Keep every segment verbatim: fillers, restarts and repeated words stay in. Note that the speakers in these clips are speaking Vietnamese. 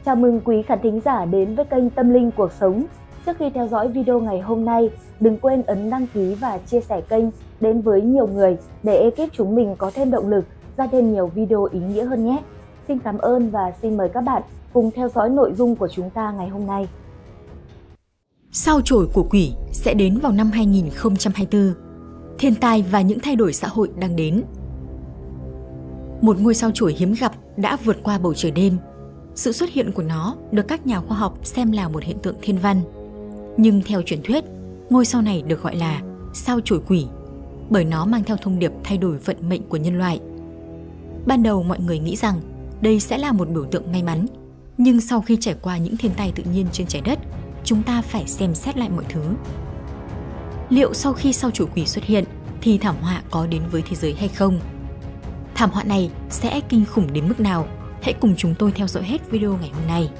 Chào mừng quý khán thính giả đến với kênh Tâm Linh Cuộc Sống. Trước khi theo dõi video ngày hôm nay, đừng quên ấn đăng ký và chia sẻ kênh đến với nhiều người để ekip chúng mình có thêm động lực ra thêm nhiều video ý nghĩa hơn nhé. Xin cảm ơn và xin mời các bạn cùng theo dõi nội dung của chúng ta ngày hôm nay. Sao chổi của quỷ sẽ đến vào năm hai nghìn không trăm hai mươi tư. Thiên tai và những thay đổi xã hội đang đến. Một ngôi sao chổi hiếm gặp đã vượt qua bầu trời đêm. Sự xuất hiện của nó được các nhà khoa học xem là một hiện tượng thiên văn. Nhưng theo truyền thuyết, ngôi sao này được gọi là sao chổi quỷ bởi nó mang theo thông điệp thay đổi vận mệnh của nhân loại. Ban đầu mọi người nghĩ rằng đây sẽ là một biểu tượng may mắn, nhưng sau khi trải qua những thiên tai tự nhiên trên trái đất, chúng ta phải xem xét lại mọi thứ. Liệu sau khi sao chổi quỷ xuất hiện thì thảm họa có đến với thế giới hay không? Thảm họa này sẽ kinh khủng đến mức nào? Hãy cùng chúng tôi theo dõi hết video ngày hôm nay.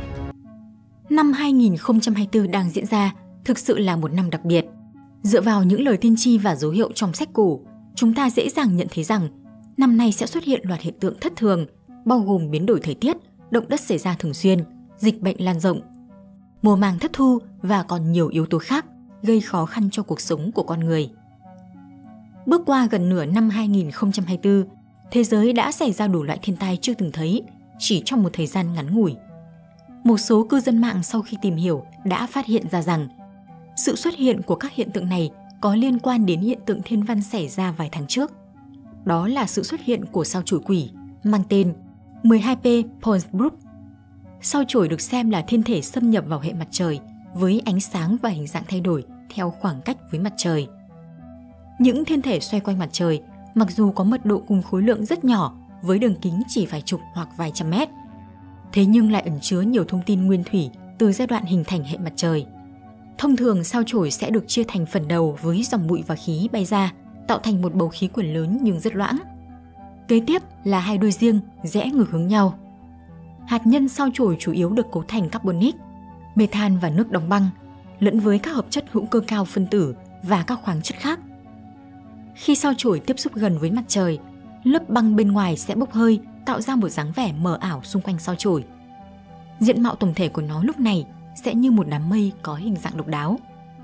Năm hai nghìn không trăm hai mươi tư đang diễn ra thực sự là một năm đặc biệt. Dựa vào những lời tiên tri và dấu hiệu trong sách cổ, chúng ta dễ dàng nhận thấy rằng năm nay sẽ xuất hiện loạt hiện tượng thất thường, bao gồm biến đổi thời tiết, động đất xảy ra thường xuyên, dịch bệnh lan rộng, mùa màng thất thu và còn nhiều yếu tố khác gây khó khăn cho cuộc sống của con người. Bước qua gần nửa năm hai nghìn không trăm hai mươi tư, thế giới đã xảy ra đủ loại thiên tai chưa từng thấy, chỉ trong một thời gian ngắn ngủi. Một số cư dân mạng sau khi tìm hiểu đã phát hiện ra rằng sự xuất hiện của các hiện tượng này có liên quan đến hiện tượng thiên văn xảy ra vài tháng trước. Đó là sự xuất hiện của sao chổi quỷ mang tên mười hai P Ponsbrook. Sao chổi được xem là thiên thể xâm nhập vào hệ mặt trời với ánh sáng và hình dạng thay đổi theo khoảng cách với mặt trời. Những thiên thể xoay quanh mặt trời mặc dù có mật độ cùng khối lượng rất nhỏ với đường kính chỉ vài chục hoặc vài trăm mét, thế nhưng lại ẩn chứa nhiều thông tin nguyên thủy từ giai đoạn hình thành hệ mặt trời. Thông thường sao chổi sẽ được chia thành phần đầu với dòng bụi và khí bay ra, tạo thành một bầu khí quyển lớn nhưng rất loãng. Kế tiếp là hai đuôi riêng rẽ ngược hướng nhau. Hạt nhân sao chổi chủ yếu được cấu thành carbonic, methan và nước đóng băng, lẫn với các hợp chất hữu cơ cao phân tử và các khoáng chất khác. Khi sao chổi tiếp xúc gần với mặt trời, lớp băng bên ngoài sẽ bốc hơi, tạo ra một dáng vẻ mờ ảo xung quanh sao chổi. Diện mạo tổng thể của nó lúc này sẽ như một đám mây có hình dạng độc đáo.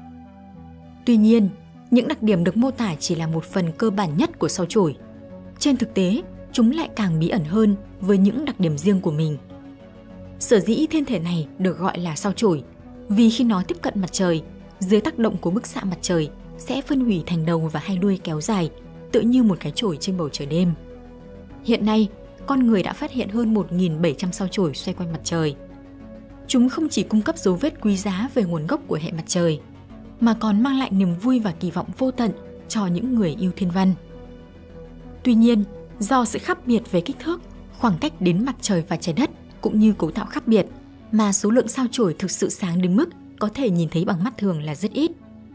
Tuy nhiên, những đặc điểm được mô tả chỉ là một phần cơ bản nhất của sao chổi. Trên thực tế, chúng lại càng bí ẩn hơn với những đặc điểm riêng của mình. Sở dĩ thiên thể này được gọi là sao chổi vì khi nó tiếp cận mặt trời, dưới tác động của bức xạ mặt trời sẽ phân hủy thành đầu và hai đuôi kéo dài, tựa như một cái chổi trên bầu trời đêm. Hiện nay, con người đã phát hiện hơn một nghìn bảy trăm sao chổi xoay quanh mặt trời. Chúng không chỉ cung cấp dấu vết quý giá về nguồn gốc của hệ mặt trời, mà còn mang lại niềm vui và kỳ vọng vô tận cho những người yêu thiên văn. Tuy nhiên, do sự khác biệt về kích thước, khoảng cách đến mặt trời và trái đất cũng như cấu tạo khác biệt, mà số lượng sao chổi thực sự sáng đến mức có thể nhìn thấy bằng mắt thường là rất ít.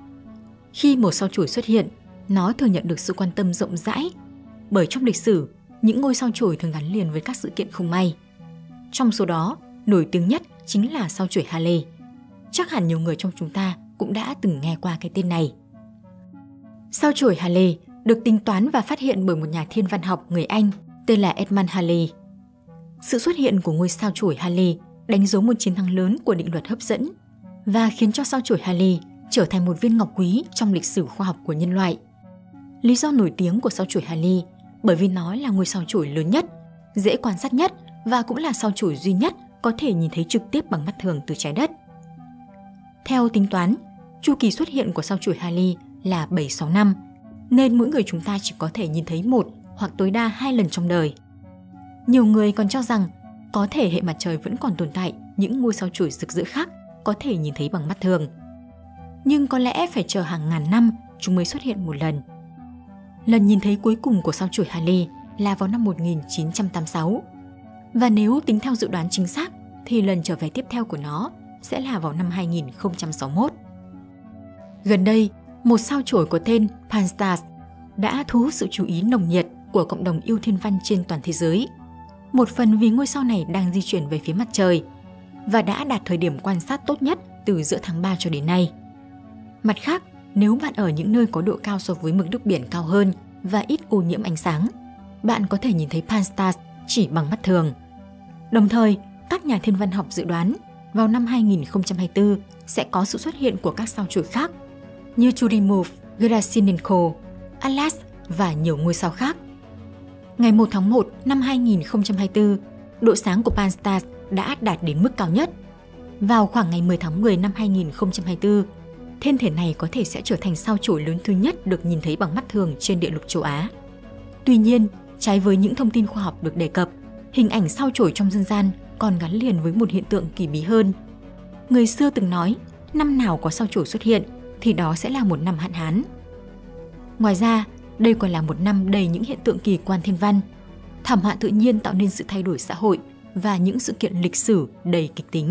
Khi một sao chổi xuất hiện, nó thường nhận được sự quan tâm rộng rãi, bởi trong lịch sử, những ngôi sao chổi thường gắn liền với các sự kiện không may. Trong số đó, nổi tiếng nhất chính là sao chổi Halley. Chắc hẳn nhiều người trong chúng ta cũng đã từng nghe qua cái tên này. Sao chổi Halley được tính toán và phát hiện bởi một nhà thiên văn học người Anh tên là Edmund Halley. Sự xuất hiện của ngôi sao chổi Halley đánh dấu một chiến thắng lớn của định luật hấp dẫn và khiến cho sao chổi Halley trở thành một viên ngọc quý trong lịch sử khoa học của nhân loại. Lý do nổi tiếng của sao chổi Halley bởi vì nó là ngôi sao chổi lớn nhất, dễ quan sát nhất và cũng là sao chổi duy nhất có thể nhìn thấy trực tiếp bằng mắt thường từ trái đất. Theo tính toán, chu kỳ xuất hiện của sao chổi Halley là bảy mươi sáu năm, nên mỗi người chúng ta chỉ có thể nhìn thấy một hoặc tối đa hai lần trong đời. Nhiều người còn cho rằng có thể hệ mặt trời vẫn còn tồn tại những ngôi sao chổi rực rỡ khác có thể nhìn thấy bằng mắt thường. Nhưng có lẽ phải chờ hàng ngàn năm chúng mới xuất hiện một lần. Lần nhìn thấy cuối cùng của sao chổi Halley là vào năm một nghìn chín trăm tám mươi sáu. Và nếu tính theo dự đoán chính xác thì lần trở về tiếp theo của nó sẽ là vào năm hai nghìn không trăm sáu mươi mốt. Gần đây, một sao chổi có tên Pan-STARRS đã thu hút sự chú ý nồng nhiệt của cộng đồng yêu thiên văn trên toàn thế giới. Một phần vì ngôi sao này đang di chuyển về phía mặt trời và đã đạt thời điểm quan sát tốt nhất từ giữa tháng ba cho đến nay. Mặt khác, nếu bạn ở những nơi có độ cao so với mực nước biển cao hơn và ít ô nhiễm ánh sáng, bạn có thể nhìn thấy Pan-STARRS chỉ bằng mắt thường. Đồng thời, các nhà thiên văn học dự đoán vào năm hai nghìn không trăm hai mươi tư sẽ có sự xuất hiện của các sao chổi khác như Churyumov, Gerasimenko, Atlas và nhiều ngôi sao khác. Ngày một tháng một năm hai nghìn không trăm hai mươi tư, độ sáng của Pan-STARRS đã đạt đến mức cao nhất. Vào khoảng ngày mười tháng mười năm hai nghìn không trăm hai mươi tư, thiên thể này có thể sẽ trở thành sao chổi lớn thứ nhất được nhìn thấy bằng mắt thường trên địa lục châu Á. Tuy nhiên, trái với những thông tin khoa học được đề cập, hình ảnh sao chổi trong dân gian còn gắn liền với một hiện tượng kỳ bí hơn. Người xưa từng nói, năm nào có sao chổi xuất hiện thì đó sẽ là một năm hạn hán. Ngoài ra, đây còn là một năm đầy những hiện tượng kỳ quan thiên văn. Thảm họa tự nhiên tạo nên sự thay đổi xã hội và những sự kiện lịch sử đầy kịch tính.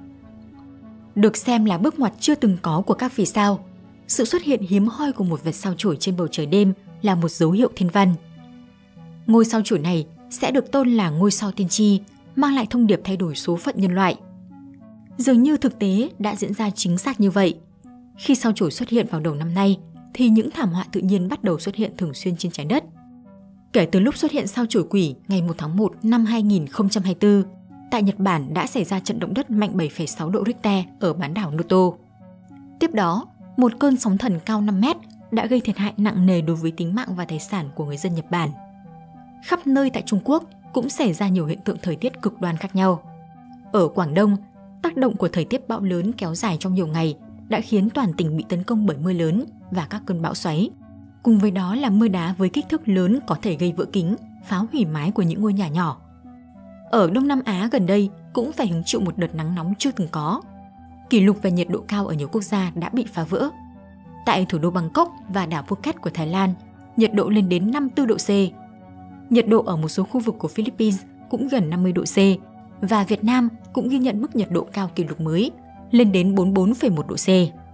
Được xem là bước ngoặt chưa từng có của các vì sao, sự xuất hiện hiếm hoi của một vệt sao chổi trên bầu trời đêm là một dấu hiệu thiên văn. Ngôi sao chổi này sẽ được tôn là ngôi sao tiên tri, mang lại thông điệp thay đổi số phận nhân loại. Dường như thực tế đã diễn ra chính xác như vậy. Khi sao chổi xuất hiện vào đầu năm nay, thì những thảm họa tự nhiên bắt đầu xuất hiện thường xuyên trên trái đất. Kể từ lúc xuất hiện sao chổi quỷ ngày một tháng một năm hai nghìn không trăm hai mươi tư, tại Nhật Bản đã xảy ra trận động đất mạnh bảy phẩy sáu độ Richter ở bán đảo Noto. Tiếp đó, một cơn sóng thần cao năm mét đã gây thiệt hại nặng nề đối với tính mạng và tài sản của người dân Nhật Bản. Khắp nơi tại Trung Quốc cũng xảy ra nhiều hiện tượng thời tiết cực đoan khác nhau. Ở Quảng Đông, tác động của thời tiết bão lớn kéo dài trong nhiều ngày đã khiến toàn tỉnh bị tấn công bởi mưa lớn và các cơn bão xoáy. Cùng với đó là mưa đá với kích thước lớn có thể gây vỡ kính, phá hủy mái của những ngôi nhà nhỏ. Ở Đông Nam Á gần đây cũng phải hứng chịu một đợt nắng nóng chưa từng có. Kỷ lục về nhiệt độ cao ở nhiều quốc gia đã bị phá vỡ. Tại thủ đô Bangkok và đảo Phuket của Thái Lan, nhiệt độ lên đến năm mươi tư độ C. Nhiệt độ ở một số khu vực của Philippines cũng gần năm mươi độ C, và Việt Nam cũng ghi nhận mức nhiệt độ cao kỷ lục mới, lên đến bốn mươi bốn phẩy một độ C.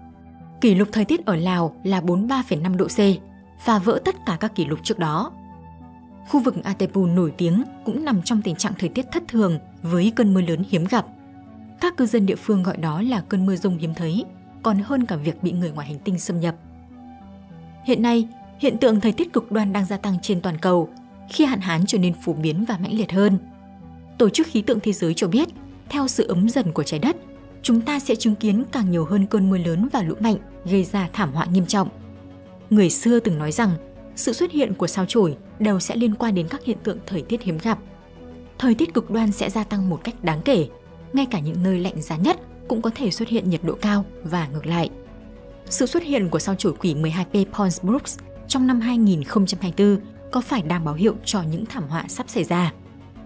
Kỷ lục thời tiết ở Lào là bốn mươi ba phẩy năm độ C, phá vỡ tất cả các kỷ lục trước đó. Khu vực Atepu nổi tiếng cũng nằm trong tình trạng thời tiết thất thường với cơn mưa lớn hiếm gặp. Các cư dân địa phương gọi đó là cơn mưa rông hiếm thấy, còn hơn cả việc bị người ngoài hành tinh xâm nhập. Hiện nay, hiện tượng thời tiết cực đoan đang gia tăng trên toàn cầu khi hạn hán trở nên phổ biến và mãnh liệt hơn. Tổ chức Khí tượng Thế giới cho biết, theo sự ấm dần của trái đất, chúng ta sẽ chứng kiến càng nhiều hơn cơn mưa lớn và lũ mạnh gây ra thảm họa nghiêm trọng. Người xưa từng nói rằng, sự xuất hiện của sao chổi đều sẽ liên quan đến các hiện tượng thời tiết hiếm gặp. Thời tiết cực đoan sẽ gia tăng một cách đáng kể, ngay cả những nơi lạnh giá nhất cũng có thể xuất hiện nhiệt độ cao và ngược lại. Sự xuất hiện của sao chổi quỷ mười hai P Pons Brooks trong năm hai nghìn không trăm hai mươi tư có phải đang báo hiệu cho những thảm họa sắp xảy ra?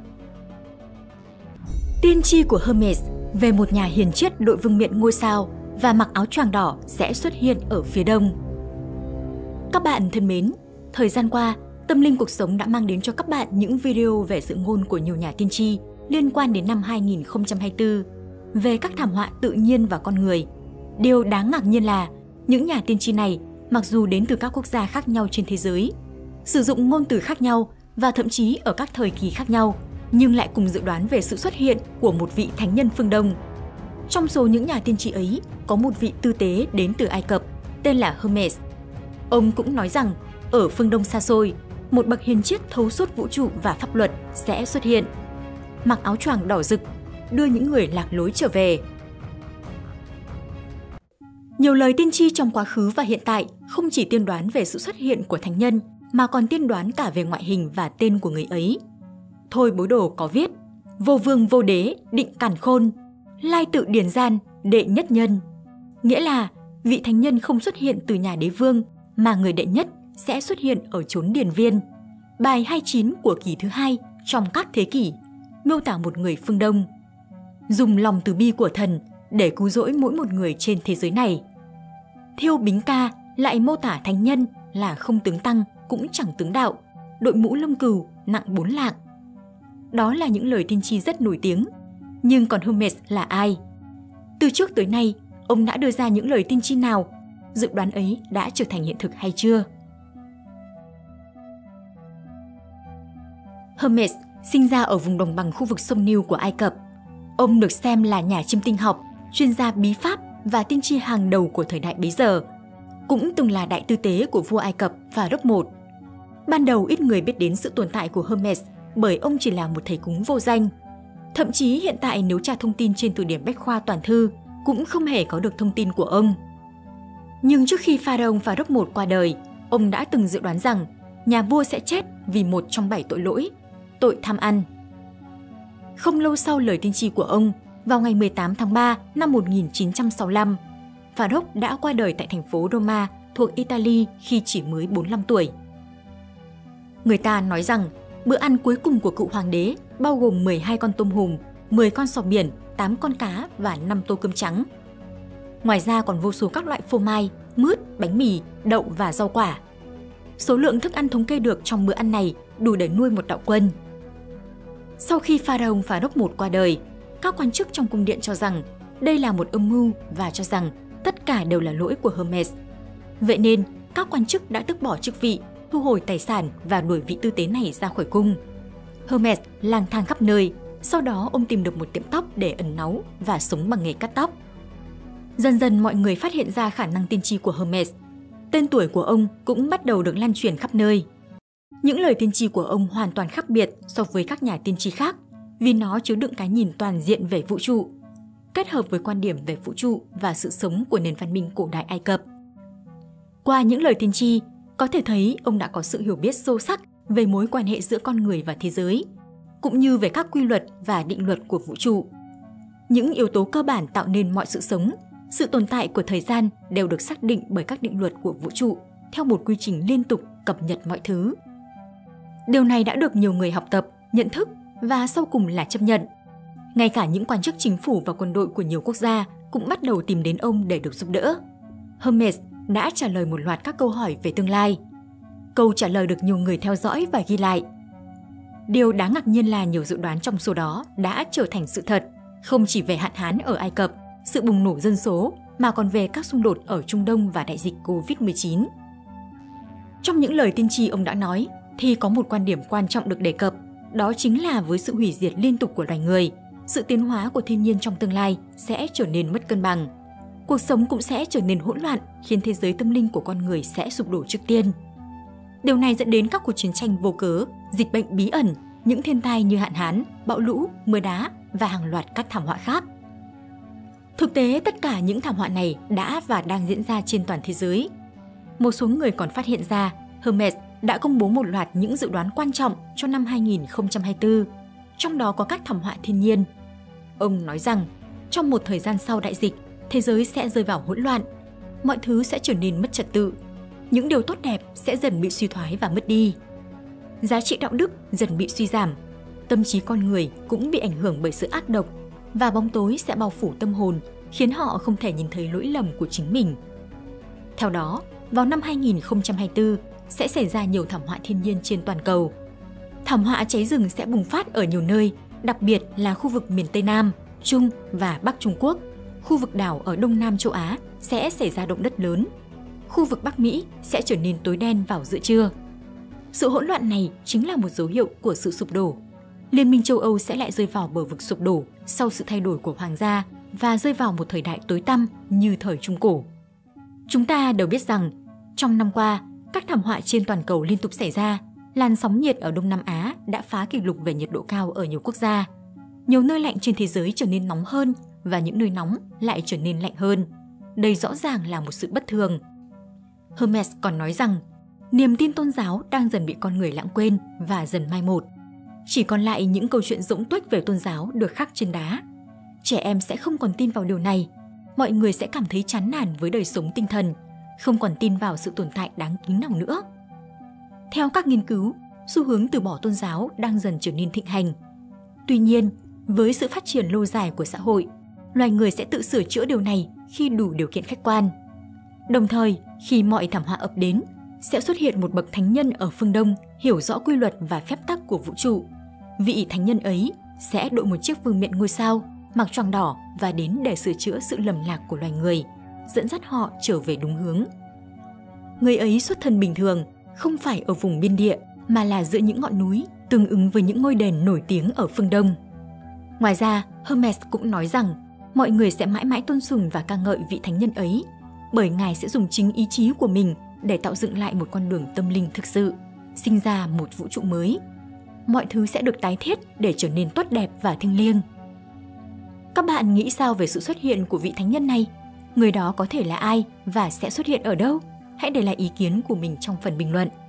Tiên tri của Hermes về một nhà hiền triết đội vương miện ngôi sao và mặc áo choàng đỏ sẽ xuất hiện ở phía đông. Các bạn thân mến, thời gian qua, Tâm Linh Cuộc Sống đã mang đến cho các bạn những video về dự ngôn của nhiều nhà tiên tri liên quan đến năm hai nghìn không trăm hai mươi tư về các thảm họa tự nhiên và con người. Điều đáng ngạc nhiên là những nhà tiên tri này, mặc dù đến từ các quốc gia khác nhau trên thế giới, sử dụng ngôn từ khác nhau và thậm chí ở các thời kỳ khác nhau, nhưng lại cùng dự đoán về sự xuất hiện của một vị thánh nhân phương Đông. Trong số những nhà tiên tri ấy, có một vị tư tế đến từ Ai Cập tên là Hermes. Ông cũng nói rằng, ở phương Đông xa xôi, một bậc hiền triết thấu suốt vũ trụ và pháp luật sẽ xuất hiện, mặc áo choàng đỏ rực, đưa những người lạc lối trở về. Nhiều lời tiên tri trong quá khứ và hiện tại không chỉ tiên đoán về sự xuất hiện của thánh nhân, mà còn tiên đoán cả về ngoại hình và tên của người ấy. Thôi Bối Đồ có viết, vô vương vô đế, định càn khôn, lai tự điền gian, đệ nhất nhân. Nghĩa là vị thánh nhân không xuất hiện từ nhà đế vương, mà người đệ nhất sẽ xuất hiện ở chốn điền viên. Bài hai mươi chín của kỷ thứ hai trong các thế kỷ, miêu tả một người phương Đông, dùng lòng từ bi của thần để cứu rỗi mỗi một người trên thế giới này. Thiêu Bính Ca lại mô tả thánh nhân là không tướng tăng cũng chẳng tướng đạo, đội mũ lông cừu, nặng bốn lạng. Đó là những lời tiên tri rất nổi tiếng. Nhưng còn Hermes là ai? Từ trước tới nay, ông đã đưa ra những lời tiên tri nào? Dự đoán ấy đã trở thành hiện thực hay chưa? Hermes sinh ra ở vùng đồng bằng khu vực sông Nile của Ai Cập. Ông được xem là nhà chiêm tinh học, chuyên gia bí pháp và tiên tri hàng đầu của thời đại bấy giờ. Cũng từng là đại tư tế của vua Ai Cập Pharaoh một. Ban đầu ít người biết đến sự tồn tại của Hermes bởi ông chỉ là một thầy cúng vô danh. Thậm chí hiện tại nếu tra thông tin trên từ điển Bách khoa toàn thư cũng không hề có được thông tin của ông. Nhưng trước khi Pharaoh Pharoah một qua đời, ông đã từng dự đoán rằng nhà vua sẽ chết vì một trong bảy tội lỗi, tội tham ăn. Không lâu sau lời tiên tri của ông, vào ngày mười tám tháng ba năm một nghìn chín trăm sáu mươi lăm, Pharoah đã qua đời tại thành phố Roma thuộc Italy khi chỉ mới bốn mươi lăm tuổi. Người ta nói rằng bữa ăn cuối cùng của cựu hoàng đế bao gồm mười hai con tôm hùm, mười con sò biển, tám con cá và năm tô cơm trắng. Ngoài ra còn vô số các loại phô mai, mứt, bánh mì, đậu và rau quả. Số lượng thức ăn thống kê được trong bữa ăn này đủ để nuôi một đạo quân. Sau khi Pharaoh Pharoah một qua đời, các quan chức trong cung điện cho rằng đây là một âm mưu và cho rằng tất cả đều là lỗi của Hermes. Vậy nên, các quan chức đã tước bỏ chức vị, thu hồi tài sản và đuổi vị tư tế này ra khỏi cung. Hermes lang thang khắp nơi, sau đó ông tìm được một tiệm tóc để ẩn náu và sống bằng nghề cắt tóc. Dần dần mọi người phát hiện ra khả năng tiên tri của Hermes. Tên tuổi của ông cũng bắt đầu được lan truyền khắp nơi. Những lời tiên tri của ông hoàn toàn khác biệt so với các nhà tiên tri khác vì nó chứa đựng cái nhìn toàn diện về vũ trụ, kết hợp với quan điểm về vũ trụ và sự sống của nền văn minh cổ đại Ai Cập. Qua những lời tiên tri, có thể thấy ông đã có sự hiểu biết sâu sắc về mối quan hệ giữa con người và thế giới, cũng như về các quy luật và định luật của vũ trụ. Những yếu tố cơ bản tạo nên mọi sự sống, sự tồn tại của thời gian đều được xác định bởi các định luật của vũ trụ theo một quy trình liên tục cập nhật mọi thứ. Điều này đã được nhiều người học tập, nhận thức và sau cùng là chấp nhận. Ngay cả những quan chức chính phủ và quân đội của nhiều quốc gia cũng bắt đầu tìm đến ông để được giúp đỡ. Hermes đã trả lời một loạt các câu hỏi về tương lai. Câu trả lời được nhiều người theo dõi và ghi lại. Điều đáng ngạc nhiên là nhiều dự đoán trong số đó đã trở thành sự thật, không chỉ về hạn hán ở Ai Cập, sự bùng nổ dân số, mà còn về các xung đột ở Trung Đông và đại dịch Covid mười chín. Trong những lời tiên tri ông đã nói, thì có một quan điểm quan trọng được đề cập, đó chính là với sự hủy diệt liên tục của loài người, sự tiến hóa của thiên nhiên trong tương lai sẽ trở nên mất cân bằng. Cuộc sống cũng sẽ trở nên hỗn loạn, khiến thế giới tâm linh của con người sẽ sụp đổ trước tiên. Điều này dẫn đến các cuộc chiến tranh vô cớ, dịch bệnh bí ẩn, những thiên tai như hạn hán, bão lũ, mưa đá và hàng loạt các thảm họa khác. Thực tế, tất cả những thảm họa này đã và đang diễn ra trên toàn thế giới. Một số người còn phát hiện ra Hermes đã công bố một loạt những dự đoán quan trọng cho năm hai nghìn không trăm hai mươi tư, trong đó có các thảm họa thiên nhiên. Ông nói rằng, trong một thời gian sau đại dịch, thế giới sẽ rơi vào hỗn loạn, mọi thứ sẽ trở nên mất trật tự, những điều tốt đẹp sẽ dần bị suy thoái và mất đi. Giá trị đạo đức dần bị suy giảm, tâm trí con người cũng bị ảnh hưởng bởi sự ác độc và bóng tối sẽ bao phủ tâm hồn, khiến họ không thể nhìn thấy lỗi lầm của chính mình. Theo đó, vào năm hai nghìn không trăm hai mươi tư sẽ xảy ra nhiều thảm họa thiên nhiên trên toàn cầu. Thảm họa cháy rừng sẽ bùng phát ở nhiều nơi, đặc biệt là khu vực miền Tây Nam, Trung và Bắc Trung Quốc. Khu vực đảo ở Đông Nam châu Á sẽ xảy ra động đất lớn. Khu vực Bắc Mỹ sẽ trở nên tối đen vào giữa trưa. Sự hỗn loạn này chính là một dấu hiệu của sự sụp đổ. Liên minh châu Âu sẽ lại rơi vào bờ vực sụp đổ sau sự thay đổi của hoàng gia và rơi vào một thời đại tối tăm như thời Trung Cổ. Chúng ta đều biết rằng, trong năm qua, các thảm họa trên toàn cầu liên tục xảy ra. Làn sóng nhiệt ở Đông Nam Á đã phá kỷ lục về nhiệt độ cao ở nhiều quốc gia. Nhiều nơi lạnh trên thế giới trở nên nóng hơn và những nơi nóng lại trở nên lạnh hơn. Đây rõ ràng là một sự bất thường. Hermes còn nói rằng, niềm tin tôn giáo đang dần bị con người lãng quên và dần mai một. Chỉ còn lại những câu chuyện rỗng tuếch về tôn giáo được khắc trên đá. Trẻ em sẽ không còn tin vào điều này. Mọi người sẽ cảm thấy chán nản với đời sống tinh thần, không còn tin vào sự tồn tại đáng kính nào nữa. Theo các nghiên cứu, xu hướng từ bỏ tôn giáo đang dần trở nên thịnh hành. Tuy nhiên, với sự phát triển lâu dài của xã hội, loài người sẽ tự sửa chữa điều này khi đủ điều kiện khách quan. Đồng thời, khi mọi thảm họa ập đến, sẽ xuất hiện một bậc thánh nhân ở phương Đông hiểu rõ quy luật và phép tắc của vũ trụ. Vị thánh nhân ấy sẽ đội một chiếc vương miện ngôi sao, mặc choàng đỏ và đến để sửa chữa sự lầm lạc của loài người, dẫn dắt họ trở về đúng hướng. Người ấy xuất thân bình thường, không phải ở vùng biên địa mà là giữa những ngọn núi, tương ứng với những ngôi đền nổi tiếng ở phương Đông. Ngoài ra, Hermes cũng nói rằng mọi người sẽ mãi mãi tôn sùng và ca ngợi vị thánh nhân ấy, bởi ngài sẽ dùng chính ý chí của mình để tạo dựng lại một con đường tâm linh thực sự, sinh ra một vũ trụ mới. mọi thứ sẽ được tái thiết để trở nên tốt đẹp và thiêng liêng. Các bạn nghĩ sao về sự xuất hiện của vị thánh nhân này? Người đó có thể là ai và sẽ xuất hiện ở đâu? Hãy để lại ý kiến của mình trong phần bình luận.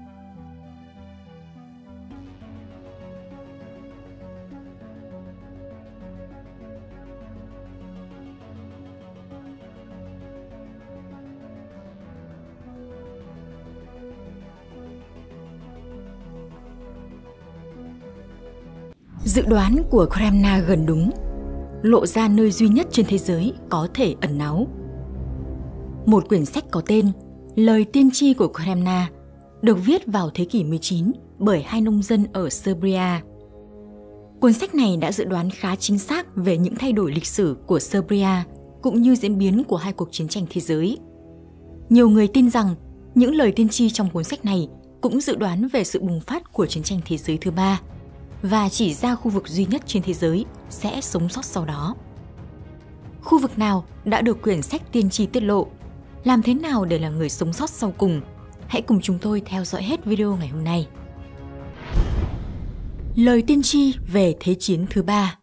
Dự đoán của Kremna gần đúng, lộ ra nơi duy nhất trên thế giới có thể ẩn náu. Một quyển sách có tên Lời tiên tri của Kremna được viết vào thế kỷ mười chín bởi hai nông dân ở Serbia. Cuốn sách này đã dự đoán khá chính xác về những thay đổi lịch sử của Serbia cũng như diễn biến của hai cuộc chiến tranh thế giới. Nhiều người tin rằng những lời tiên tri trong cuốn sách này cũng dự đoán về sự bùng phát của chiến tranh thế giới thứ ba và chỉ ra khu vực duy nhất trên thế giới sẽ sống sót sau đó. Khu vực nào đã được quyển sách tiên tri tiết lộ? Làm thế nào để là người sống sót sau cùng? Hãy cùng chúng tôi theo dõi hết video ngày hôm nay. Lời tiên tri về Thế chiến thứ ba.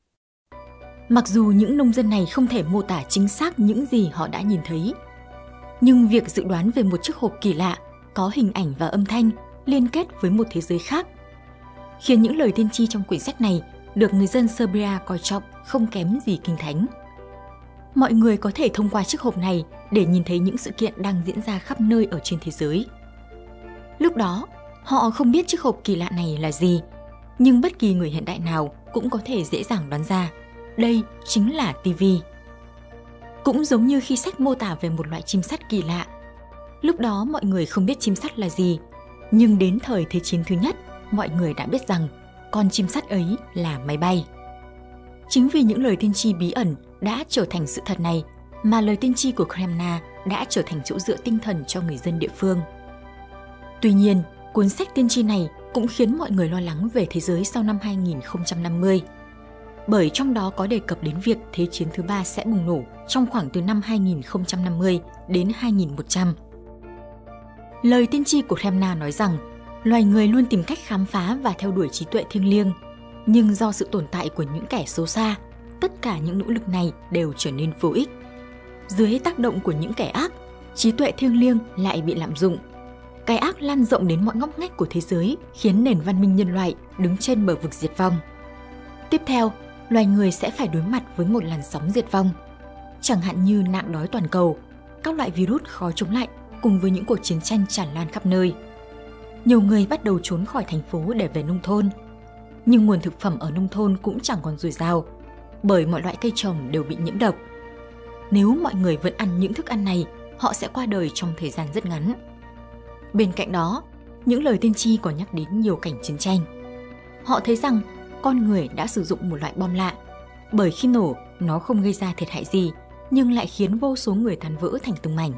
Mặc dù những nông dân này không thể mô tả chính xác những gì họ đã nhìn thấy, nhưng việc dự đoán về một chiếc hộp kỳ lạ có hình ảnh và âm thanh liên kết với một thế giới khác khiến những lời tiên tri trong quyển sách này được người dân Serbia coi trọng không kém gì kinh thánh. Mọi người có thể thông qua chiếc hộp này để nhìn thấy những sự kiện đang diễn ra khắp nơi ở trên thế giới. Lúc đó, họ không biết chiếc hộp kỳ lạ này là gì, nhưng bất kỳ người hiện đại nào cũng có thể dễ dàng đoán ra. Đây chính là ti vi. Cũng giống như khi sách mô tả về một loại chim sắt kỳ lạ. Lúc đó mọi người không biết chim sắt là gì, nhưng đến thời Thế chiến thứ nhất, mọi người đã biết rằng con chim sắt ấy là máy bay. Chính vì những lời tiên tri bí ẩn đã trở thành sự thật này mà lời tiên tri của Kremna đã trở thành chỗ dựa tinh thần cho người dân địa phương. Tuy nhiên, cuốn sách tiên tri này cũng khiến mọi người lo lắng về thế giới sau năm hai nghìn không trăm năm mươi, bởi trong đó có đề cập đến việc Thế chiến thứ ba sẽ bùng nổ trong khoảng từ năm hai nghìn không trăm năm mươi đến hai nghìn một trăm. Lời tiên tri của Kremna nói rằng loài người luôn tìm cách khám phá và theo đuổi trí tuệ thiêng liêng, nhưng do sự tồn tại của những kẻ xấu xa, tất cả những nỗ lực này đều trở nên vô ích. Dưới tác động của những kẻ ác, trí tuệ thiêng liêng lại bị lạm dụng. Cái ác lan rộng đến mọi ngóc ngách của thế giới, khiến nền văn minh nhân loại đứng trên bờ vực diệt vong. Tiếp theo, loài người sẽ phải đối mặt với một làn sóng diệt vong, chẳng hạn như nạn đói toàn cầu, các loại virus khó chống lại cùng với những cuộc chiến tranh tràn lan khắp nơi. Nhiều người bắt đầu trốn khỏi thành phố để về nông thôn, nhưng nguồn thực phẩm ở nông thôn cũng chẳng còn dồi dào, bởi mọi loại cây trồng đều bị nhiễm độc. Nếu mọi người vẫn ăn những thức ăn này, họ sẽ qua đời trong thời gian rất ngắn. Bên cạnh đó, những lời tiên tri còn nhắc đến nhiều cảnh chiến tranh. Họ thấy rằng con người đã sử dụng một loại bom lạ, bởi khi nổ, nó không gây ra thiệt hại gì, nhưng lại khiến vô số người tan vỡ thành từng mảnh.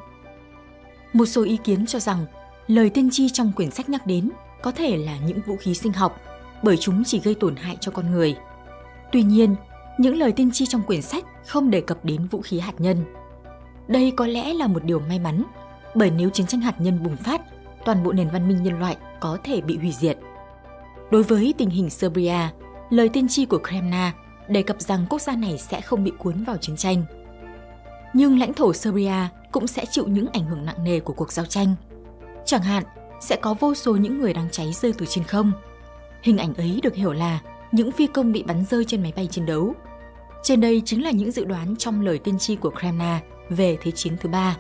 Một số ý kiến cho rằng lời tiên tri trong quyển sách nhắc đến có thể là những vũ khí sinh học, bởi chúng chỉ gây tổn hại cho con người. Tuy nhiên, những lời tiên tri trong quyển sách không đề cập đến vũ khí hạt nhân. Đây có lẽ là một điều may mắn, bởi nếu chiến tranh hạt nhân bùng phát, toàn bộ nền văn minh nhân loại có thể bị hủy diệt. Đối với tình hình Serbia, lời tiên tri của Kremna đề cập rằng quốc gia này sẽ không bị cuốn vào chiến tranh. Nhưng lãnh thổ Serbia cũng sẽ chịu những ảnh hưởng nặng nề của cuộc giao tranh. Chẳng hạn, sẽ có vô số những người đang cháy rơi từ trên không. Hình ảnh ấy được hiểu là những phi công bị bắn rơi trên máy bay chiến đấu. Trên đây chính là những dự đoán trong lời tiên tri của Kremna về Thế chiến thứ ba.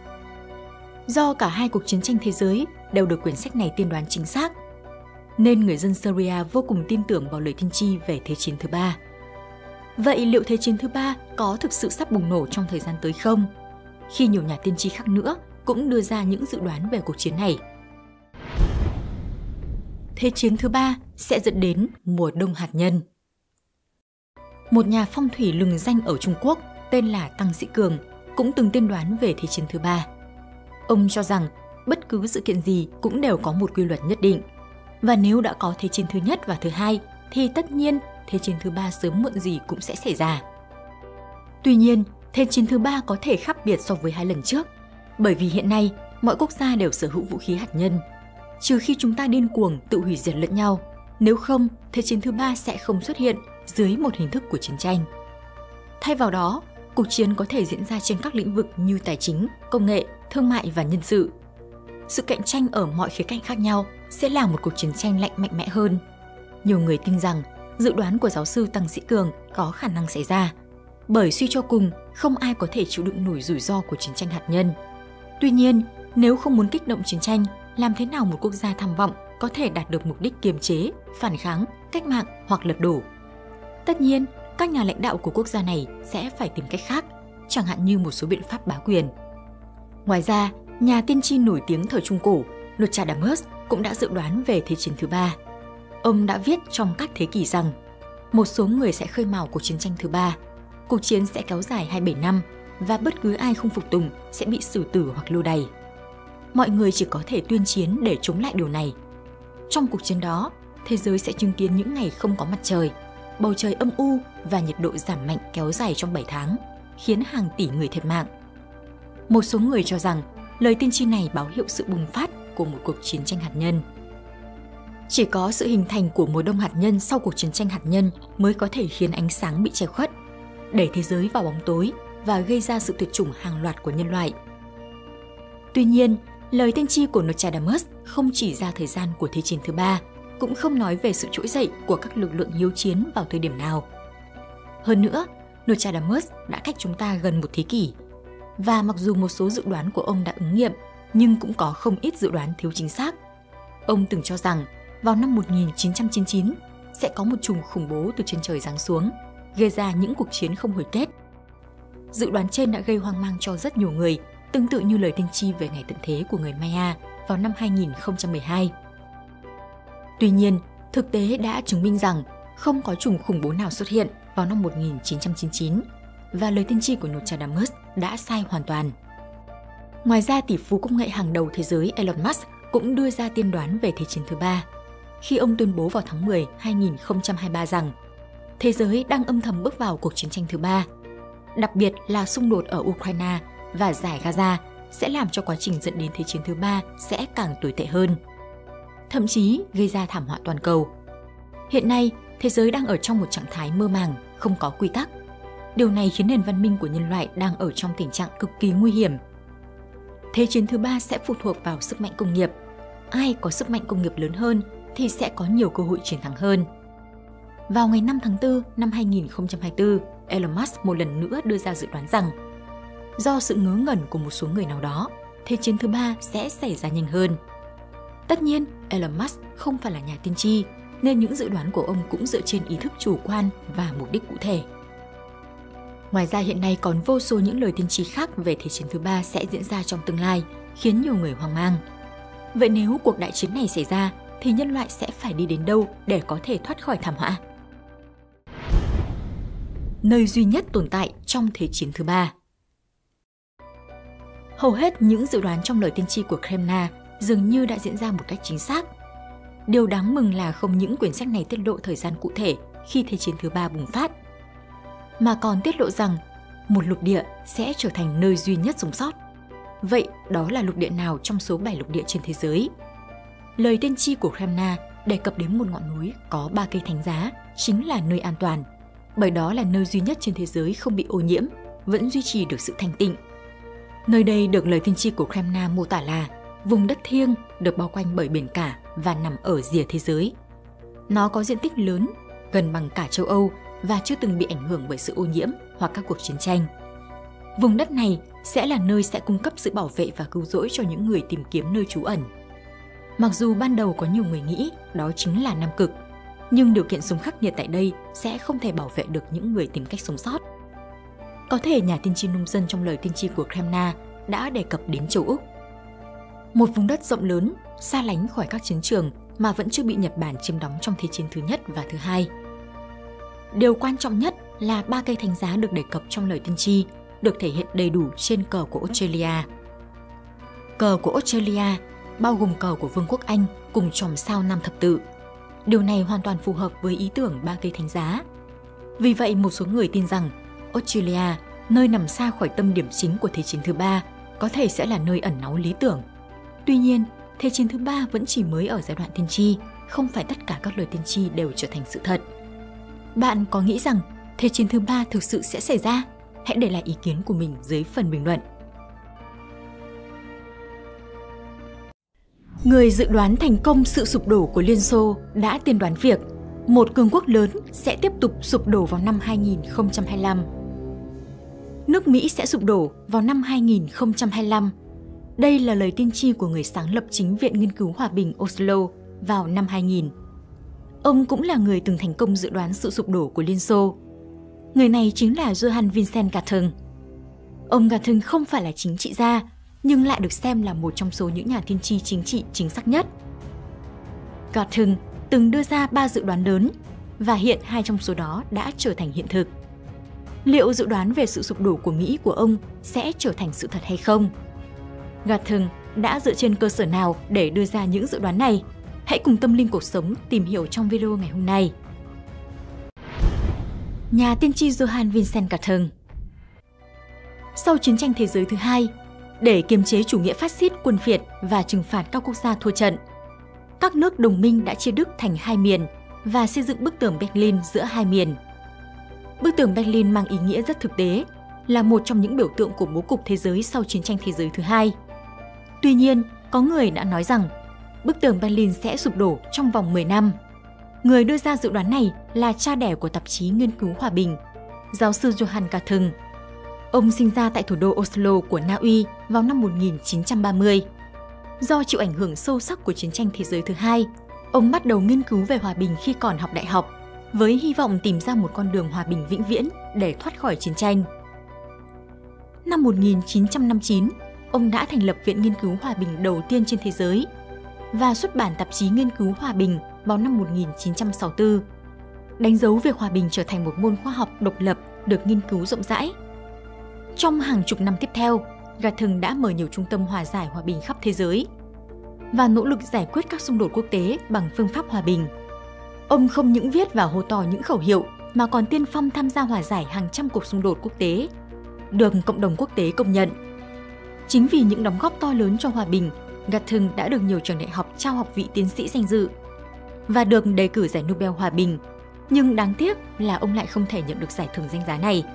Do cả hai cuộc chiến tranh thế giới đều được quyển sách này tiên đoán chính xác, nên người dân Serbia vô cùng tin tưởng vào lời tiên tri về Thế chiến thứ ba. Vậy liệu Thế chiến thứ ba có thực sự sắp bùng nổ trong thời gian tới không? Khi nhiều nhà tiên tri khác nữa cũng đưa ra những dự đoán về cuộc chiến này. Thế chiến thứ ba sẽ dẫn đến mùa đông hạt nhân. Một nhà phong thủy lừng danh ở Trung Quốc tên là Tăng Sĩ Cường cũng từng tiên đoán về Thế chiến thứ ba. Ông cho rằng bất cứ sự kiện gì cũng đều có một quy luật nhất định. Và nếu đã có Thế chiến thứ nhất và thứ hai, thì tất nhiên Thế chiến thứ ba sớm muộn gì cũng sẽ xảy ra. Tuy nhiên, Thế chiến thứ ba có thể khác biệt so với hai lần trước, bởi vì hiện nay mọi quốc gia đều sở hữu vũ khí hạt nhân. Trừ khi chúng ta điên cuồng tự hủy diệt lẫn nhau, nếu không, Thế chiến thứ ba sẽ không xuất hiện dưới một hình thức của chiến tranh. Thay vào đó, cuộc chiến có thể diễn ra trên các lĩnh vực như tài chính, công nghệ, thương mại và nhân sự. Sự cạnh tranh ở mọi khía cạnh khác nhau sẽ là một cuộc chiến tranh lạnh mạnh mẽ hơn. Nhiều người tin rằng dự đoán của giáo sư Tăng Sĩ Cường có khả năng xảy ra, bởi suy cho cùng, không ai có thể chịu đựng nổi rủi ro của chiến tranh hạt nhân. Tuy nhiên, nếu không muốn kích động chiến tranh, làm thế nào một quốc gia tham vọng có thể đạt được mục đích kiềm chế, phản kháng, cách mạng hoặc lật đổ? Tất nhiên, các nhà lãnh đạo của quốc gia này sẽ phải tìm cách khác, chẳng hạn như một số biện pháp bá quyền. Ngoài ra, nhà tiên tri nổi tiếng thời Trung Cổ Nostradamus cũng đã dự đoán về Thế chiến thứ ba. Ông đã viết trong các thế kỷ rằng một số người sẽ khơi mào cuộc chiến tranh thứ ba. Cuộc chiến sẽ kéo dài hai mươi bảy năm và bất cứ ai không phục tùng sẽ bị xử tử hoặc lưu đày. Mọi người chỉ có thể tuyên chiến để chống lại điều này. Trong cuộc chiến đó, thế giới sẽ chứng kiến những ngày không có mặt trời, bầu trời âm u và nhiệt độ giảm mạnh kéo dài trong bảy tháng, khiến hàng tỷ người thiệt mạng. Một số người cho rằng lời tiên tri này báo hiệu sự bùng phát của một cuộc chiến tranh hạt nhân. Chỉ có sự hình thành của mùa đông hạt nhân sau cuộc chiến tranh hạt nhân mới có thể khiến ánh sáng bị che khuất, đẩy thế giới vào bóng tối và gây ra sự tuyệt chủng hàng loạt của nhân loại. Tuy nhiên, lời tiên tri của Nostradamus không chỉ ra thời gian của Thế chiến thứ ba, cũng không nói về sự trỗi dậy của các lực lượng hiếu chiến vào thời điểm nào. Hơn nữa, Nostradamus đã cách chúng ta gần một thế kỷ, và mặc dù một số dự đoán của ông đã ứng nghiệm, nhưng cũng có không ít dự đoán thiếu chính xác. Ông từng cho rằng vào năm một nghìn chín trăm chín mươi chín sẽ có một chùm khủng bố từ trên trời giáng xuống, gây ra những cuộc chiến không hồi kết. Dự đoán trên đã gây hoang mang cho rất nhiều người, tương tự như lời tiên tri về ngày tận thế của người Maya vào năm hai nghìn không trăm mười hai. Tuy nhiên, thực tế đã chứng minh rằng không có chùm khủng bố nào xuất hiện vào năm một nghìn chín trăm chín mươi chín, và lời tiên tri của Nostradamus đã sai hoàn toàn. Ngoài ra, tỷ phú công nghệ hàng đầu thế giới Elon Musk cũng đưa ra tiên đoán về Thế chiến thứ ba, khi ông tuyên bố vào tháng mười năm hai nghìn không trăm hai mươi ba rằng thế giới đang âm thầm bước vào cuộc chiến tranh thứ ba, đặc biệt là xung đột ở Ukraine và giải Gaza sẽ làm cho quá trình dẫn đến Thế chiến thứ ba sẽ càng tồi tệ hơn, thậm chí gây ra thảm họa toàn cầu. Hiện nay, thế giới đang ở trong một trạng thái mơ màng, không có quy tắc. Điều này khiến nền văn minh của nhân loại đang ở trong tình trạng cực kỳ nguy hiểm. Thế chiến thứ ba sẽ phụ thuộc vào sức mạnh công nghiệp. Ai có sức mạnh công nghiệp lớn hơn thì sẽ có nhiều cơ hội chiến thắng hơn. Vào ngày năm tháng tư năm hai nghìn không trăm hai mươi tư, Elon Musk một lần nữa đưa ra dự đoán rằng do sự ngớ ngẩn của một số người nào đó, Thế chiến thứ ba sẽ xảy ra nhanh hơn. Tất nhiên, Elon Musk không phải là nhà tiên tri, nên những dự đoán của ông cũng dựa trên ý thức chủ quan và mục đích cụ thể. Ngoài ra, hiện nay còn vô số những lời tiên tri khác về Thế chiến thứ ba sẽ diễn ra trong tương lai, khiến nhiều người hoang mang. Vậy nếu cuộc đại chiến này xảy ra, thì nhân loại sẽ phải đi đến đâu để có thể thoát khỏi thảm họa? Nơi duy nhất tồn tại trong Thế chiến thứ ba. Hầu hết những dự đoán trong lời tiên tri của Kremna dường như đã diễn ra một cách chính xác. Điều đáng mừng là không những quyển sách này tiết lộ thời gian cụ thể khi Thế chiến thứ ba bùng phát, mà còn tiết lộ rằng một lục địa sẽ trở thành nơi duy nhất sống sót. Vậy đó là lục địa nào trong số bảy lục địa trên thế giới? Lời tiên tri của Kremna đề cập đến một ngọn núi có ba cây thánh giá, chính là nơi an toàn, bởi đó là nơi duy nhất trên thế giới không bị ô nhiễm, vẫn duy trì được sự thanh tịnh. Nơi đây được lời tiên tri của Kremna mô tả là vùng đất thiêng được bao quanh bởi biển cả và nằm ở rìa thế giới. Nó có diện tích lớn, gần bằng cả châu Âu và chưa từng bị ảnh hưởng bởi sự ô nhiễm hoặc các cuộc chiến tranh. Vùng đất này sẽ là nơi sẽ cung cấp sự bảo vệ và cứu rỗi cho những người tìm kiếm nơi trú ẩn. Mặc dù ban đầu có nhiều người nghĩ đó chính là Nam Cực, nhưng điều kiện sống khắc nghiệt tại đây sẽ không thể bảo vệ được những người tìm cách sống sót. Có thể nhà tiên tri nông dân trong lời tiên tri của Kremna đã đề cập đến châu Úc, một vùng đất rộng lớn, xa lánh khỏi các chiến trường mà vẫn chưa bị Nhật Bản chiếm đóng trong Thế chiến thứ nhất và thứ hai. Điều quan trọng nhất là ba cây thánh giá được đề cập trong lời tiên tri được thể hiện đầy đủ trên cờ của Australia. Cờ của Australia bao gồm cờ của Vương quốc Anh cùng chòm sao năm thập tự. Điều này hoàn toàn phù hợp với ý tưởng ba cây thánh giá. Vì vậy, một số người tin rằng Australia, nơi nằm xa khỏi tâm điểm chính của Thế chiến thứ ba, có thể sẽ là nơi ẩn náu lý tưởng. Tuy nhiên, Thế chiến thứ ba vẫn chỉ mới ở giai đoạn tiên tri, không phải tất cả các lời tiên tri đều trở thành sự thật. Bạn có nghĩ rằng Thế chiến thứ ba thực sự sẽ xảy ra? Hãy để lại ý kiến của mình dưới phần bình luận. Người dự đoán thành công sự sụp đổ của Liên Xô đã tiên đoán việc một cường quốc lớn sẽ tiếp tục sụp đổ vào năm hai nghìn không trăm hai mươi lăm. Nước Mỹ sẽ sụp đổ vào năm hai nghìn không trăm hai mươi lăm. Đây là lời tiên tri của người sáng lập chính Viện Nghiên cứu Hòa bình Oslo vào năm hai nghìn. Ông cũng là người từng thành công dự đoán sự sụp đổ của Liên Xô. Người này chính là Johann Vincent Gathung. Ông Gathung không phải là chính trị gia, nhưng lại được xem là một trong số những nhà tiên tri chính trị chính xác nhất. Gathung từng đưa ra ba dự đoán lớn, và hiện hai trong số đó đã trở thành hiện thực. Liệu dự đoán về sự sụp đổ của Mỹ của ông sẽ trở thành sự thật hay không? Gathung đã dựa trên cơ sở nào để đưa ra những dự đoán này? Hãy cùng Tâm Linh Cuộc Sống tìm hiểu trong video ngày hôm nay. Nhà tiên tri Johann Vincent Gathung. Sau chiến tranh thế giới thứ hai, để kiềm chế chủ nghĩa phát xít quân Việt và trừng phạt các quốc gia thua trận, các nước đồng minh đã chia Đức thành hai miền và xây dựng bức tường Berlin giữa hai miền. Bức tường Berlin mang ý nghĩa rất thực tế, là một trong những biểu tượng của bố cục thế giới sau chiến tranh thế giới thứ hai. Tuy nhiên, có người đã nói rằng bức tường Berlin sẽ sụp đổ trong vòng mười năm. Người đưa ra dự đoán này là cha đẻ của tạp chí Nghiên cứu Hòa bình, giáo sư Johann Gathung. Ông sinh ra tại thủ đô Oslo của Na Uy vào năm một nghìn chín trăm ba mươi. Do chịu ảnh hưởng sâu sắc của chiến tranh thế giới thứ hai, ông bắt đầu nghiên cứu về hòa bình khi còn học đại học, với hy vọng tìm ra một con đường hòa bình vĩnh viễn để thoát khỏi chiến tranh. Năm một nghìn chín trăm năm mươi chín, ông đã thành lập Viện Nghiên cứu Hòa bình đầu tiên trên thế giới và xuất bản tạp chí Nghiên cứu Hòa bình vào năm một nghìn chín trăm sáu mươi tư, đánh dấu việc hòa bình trở thành một môn khoa học độc lập được nghiên cứu rộng rãi. Trong hàng chục năm tiếp theo, Gathung đã mở nhiều trung tâm hòa giải hòa bình khắp thế giới và nỗ lực giải quyết các xung đột quốc tế bằng phương pháp hòa bình. Ông không những viết và hô to những khẩu hiệu mà còn tiên phong tham gia hòa giải hàng trăm cuộc xung đột quốc tế, được cộng đồng quốc tế công nhận. Chính vì những đóng góp to lớn cho hòa bình, Gathung đã được nhiều trường đại học trao học vị tiến sĩ danh dự và được đề cử giải Nobel Hòa bình, nhưng đáng tiếc là ông lại không thể nhận được giải thưởng danh giá này.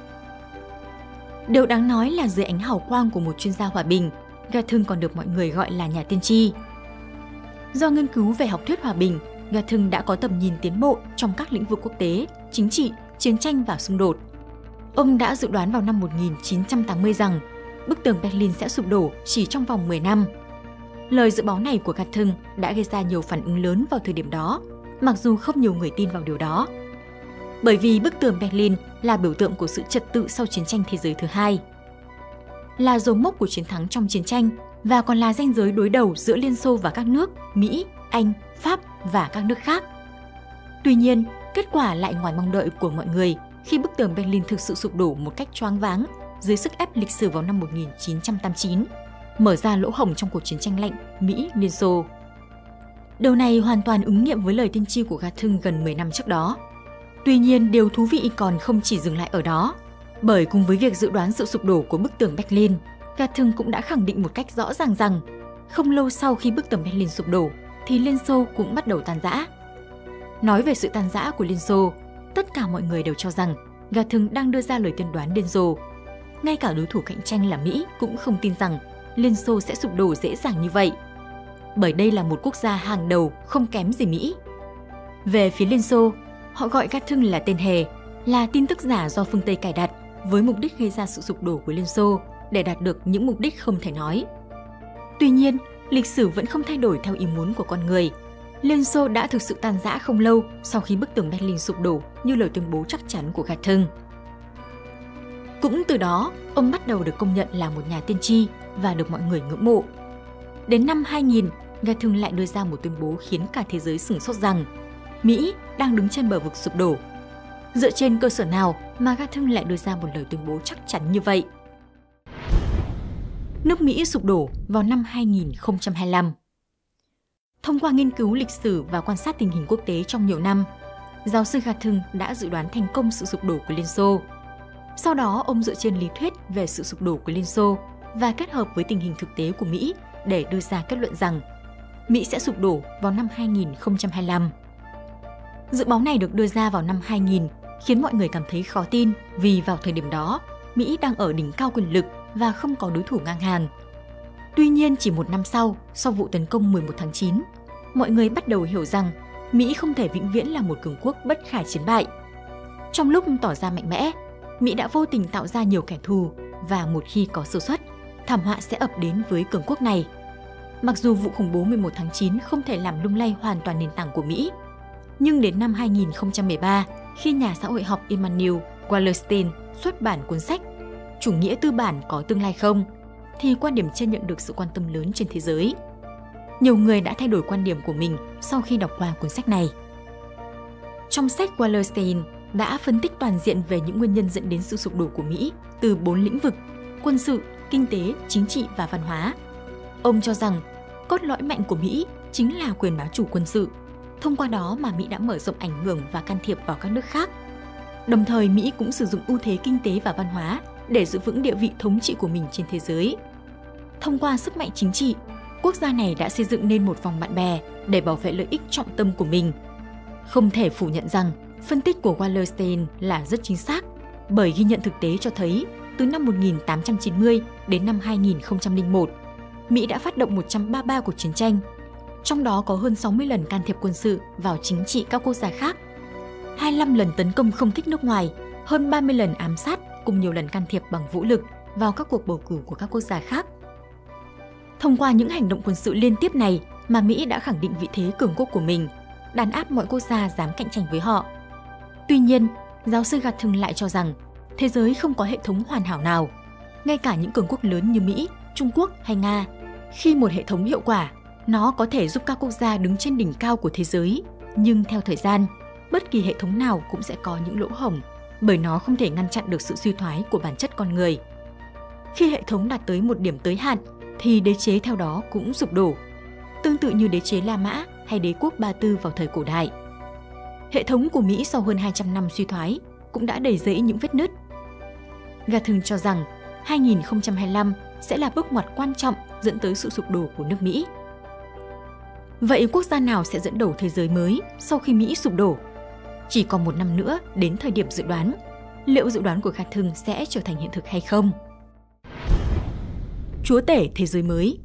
Điều đáng nói là dưới ánh hào quang của một chuyên gia hòa bình, Gathung còn được mọi người gọi là nhà tiên tri. Do nghiên cứu về học thuyết hòa bình, Gathung đã có tầm nhìn tiến bộ trong các lĩnh vực quốc tế, chính trị, chiến tranh và xung đột. Ông đã dự đoán vào năm một nghìn chín trăm tám mươi rằng bức tường Berlin sẽ sụp đổ chỉ trong vòng mười năm. Lời dự báo này của Gathung đã gây ra nhiều phản ứng lớn vào thời điểm đó, mặc dù không nhiều người tin vào điều đó. Bởi vì bức tường Berlin là biểu tượng của sự trật tự sau chiến tranh thế giới thứ hai, là dấu mốc của chiến thắng trong chiến tranh và còn là ranh giới đối đầu giữa Liên Xô và các nước Mỹ, Anh, Pháp và các nước khác. Tuy nhiên, kết quả lại ngoài mong đợi của mọi người khi bức tường Berlin thực sự sụp đổ một cách choáng váng dưới sức ép lịch sử vào năm một nghìn chín trăm tám mươi chín, mở ra lỗ hổng trong cuộc chiến tranh lạnh Mỹ-Liên Xô. Điều này hoàn toàn ứng nghiệm với lời tiên tri của Gathung gần mười năm trước đó. Tuy nhiên, điều thú vị còn không chỉ dừng lại ở đó, bởi cùng với việc dự đoán sự sụp đổ của bức tường Berlin, Gathung cũng đã khẳng định một cách rõ ràng rằng không lâu sau khi bức tường Berlin sụp đổ thì Liên Xô cũng bắt đầu tan rã. Nói về sự tan rã của Liên Xô, tất cả mọi người đều cho rằng Gathung đang đưa ra lời tiên đoán điên rồ. Ngay cả đối thủ cạnh tranh là Mỹ cũng không tin rằng Liên Xô sẽ sụp đổ dễ dàng như vậy, bởi đây là một quốc gia hàng đầu không kém gì Mỹ. Về phía Liên Xô, họ gọi Gathung là tên hề, là tin tức giả do phương Tây cài đặt với mục đích gây ra sự sụp đổ của Liên Xô để đạt được những mục đích không thể nói. Tuy nhiên, lịch sử vẫn không thay đổi theo ý muốn của con người. Liên Xô đã thực sự tan rã không lâu sau khi bức tường Berlin sụp đổ như lời tuyên bố chắc chắn của Gathung. Cũng từ đó, ông bắt đầu được công nhận là một nhà tiên tri và được mọi người ngưỡng mộ. Đến năm hai nghìn, Gathung lại đưa ra một tuyên bố khiến cả thế giới sửng sốt rằng Mỹ đang đứng trên bờ vực sụp đổ. Dựa trên cơ sở nào mà Gathung lại đưa ra một lời tuyên bố chắc chắn như vậy? Nước Mỹ sụp đổ vào năm hai nghìn không trăm hai mươi lăm. Thông qua nghiên cứu lịch sử và quan sát tình hình quốc tế trong nhiều năm, giáo sư Gathung đã dự đoán thành công sự sụp đổ của Liên Xô. Sau đó, ông dựa trên lý thuyết về sự sụp đổ của Liên Xô và kết hợp với tình hình thực tế của Mỹ để đưa ra kết luận rằng Mỹ sẽ sụp đổ vào năm hai nghìn không trăm hai mươi lăm. Dự báo này được đưa ra vào năm hai nghìn, khiến mọi người cảm thấy khó tin vì vào thời điểm đó, Mỹ đang ở đỉnh cao quyền lực và không có đối thủ ngang hàng. Tuy nhiên, chỉ một năm sau, sau vụ tấn công mười một tháng chín, mọi người bắt đầu hiểu rằng Mỹ không thể vĩnh viễn là một cường quốc bất khả chiến bại. Trong lúc tỏ ra mạnh mẽ, Mỹ đã vô tình tạo ra nhiều kẻ thù và một khi có sơ suất, thảm họa sẽ ập đến với cường quốc này. Mặc dù vụ khủng bố mười một tháng chín không thể làm lung lay hoàn toàn nền tảng của Mỹ, nhưng đến năm hai nghìn không trăm mười ba, khi nhà xã hội học Immanuel Wallerstein xuất bản cuốn sách Chủ nghĩa tư bản có tương lai không, thì quan điểm trên nhận được sự quan tâm lớn trên thế giới. Nhiều người đã thay đổi quan điểm của mình sau khi đọc qua cuốn sách này. Trong sách, Wallerstein đã phân tích toàn diện về những nguyên nhân dẫn đến sự sụp đổ của Mỹ từ bốn lĩnh vực: quân sự, kinh tế, chính trị và văn hóa. Ông cho rằng cốt lõi mạnh của Mỹ chính là quyền bá chủ quân sự. Thông qua đó mà Mỹ đã mở rộng ảnh hưởng và can thiệp vào các nước khác. Đồng thời, Mỹ cũng sử dụng ưu thế kinh tế và văn hóa để giữ vững địa vị thống trị của mình trên thế giới. Thông qua sức mạnh chính trị, quốc gia này đã xây dựng nên một vòng bạn bè để bảo vệ lợi ích trọng tâm của mình. Không thể phủ nhận rằng phân tích của Wallerstein là rất chính xác, bởi ghi nhận thực tế cho thấy từ năm một nghìn tám trăm chín mươi đến năm hai nghìn không trăm lẻ một, Mỹ đã phát động một trăm ba mươi ba cuộc chiến tranh, trong đó có hơn sáu mươi lần can thiệp quân sự vào chính trị các quốc gia khác, hai mươi lăm lần tấn công không kích nước ngoài, hơn ba mươi lần ám sát cùng nhiều lần can thiệp bằng vũ lực vào các cuộc bầu cử của các quốc gia khác. Thông qua những hành động quân sự liên tiếp này mà Mỹ đã khẳng định vị thế cường quốc của mình, đàn áp mọi quốc gia dám cạnh tranh với họ. Tuy nhiên, giáo sư Gattung lại cho rằng thế giới không có hệ thống hoàn hảo nào. Ngay cả những cường quốc lớn như Mỹ, Trung Quốc hay Nga, khi một hệ thống hiệu quả, nó có thể giúp các quốc gia đứng trên đỉnh cao của thế giới. Nhưng theo thời gian, bất kỳ hệ thống nào cũng sẽ có những lỗ hổng, bởi nó không thể ngăn chặn được sự suy thoái của bản chất con người. Khi hệ thống đạt tới một điểm tới hạn, thì đế chế theo đó cũng sụp đổ, tương tự như đế chế La Mã hay đế quốc Ba Tư vào thời cổ đại. Hệ thống của Mỹ sau hơn hai trăm năm suy thoái cũng đã đầy rẫy những vết nứt. Gattung cho rằng hai nghìn không trăm hai mươi lăm sẽ là bước ngoặt quan trọng dẫn tới sự sụp đổ của nước Mỹ. Vậy quốc gia nào sẽ dẫn đầu thế giới mới sau khi Mỹ sụp đổ? Chỉ còn một năm nữa đến thời điểm dự đoán, liệu dự đoán của Gattung sẽ trở thành hiện thực hay không? Chúa tể thế giới mới.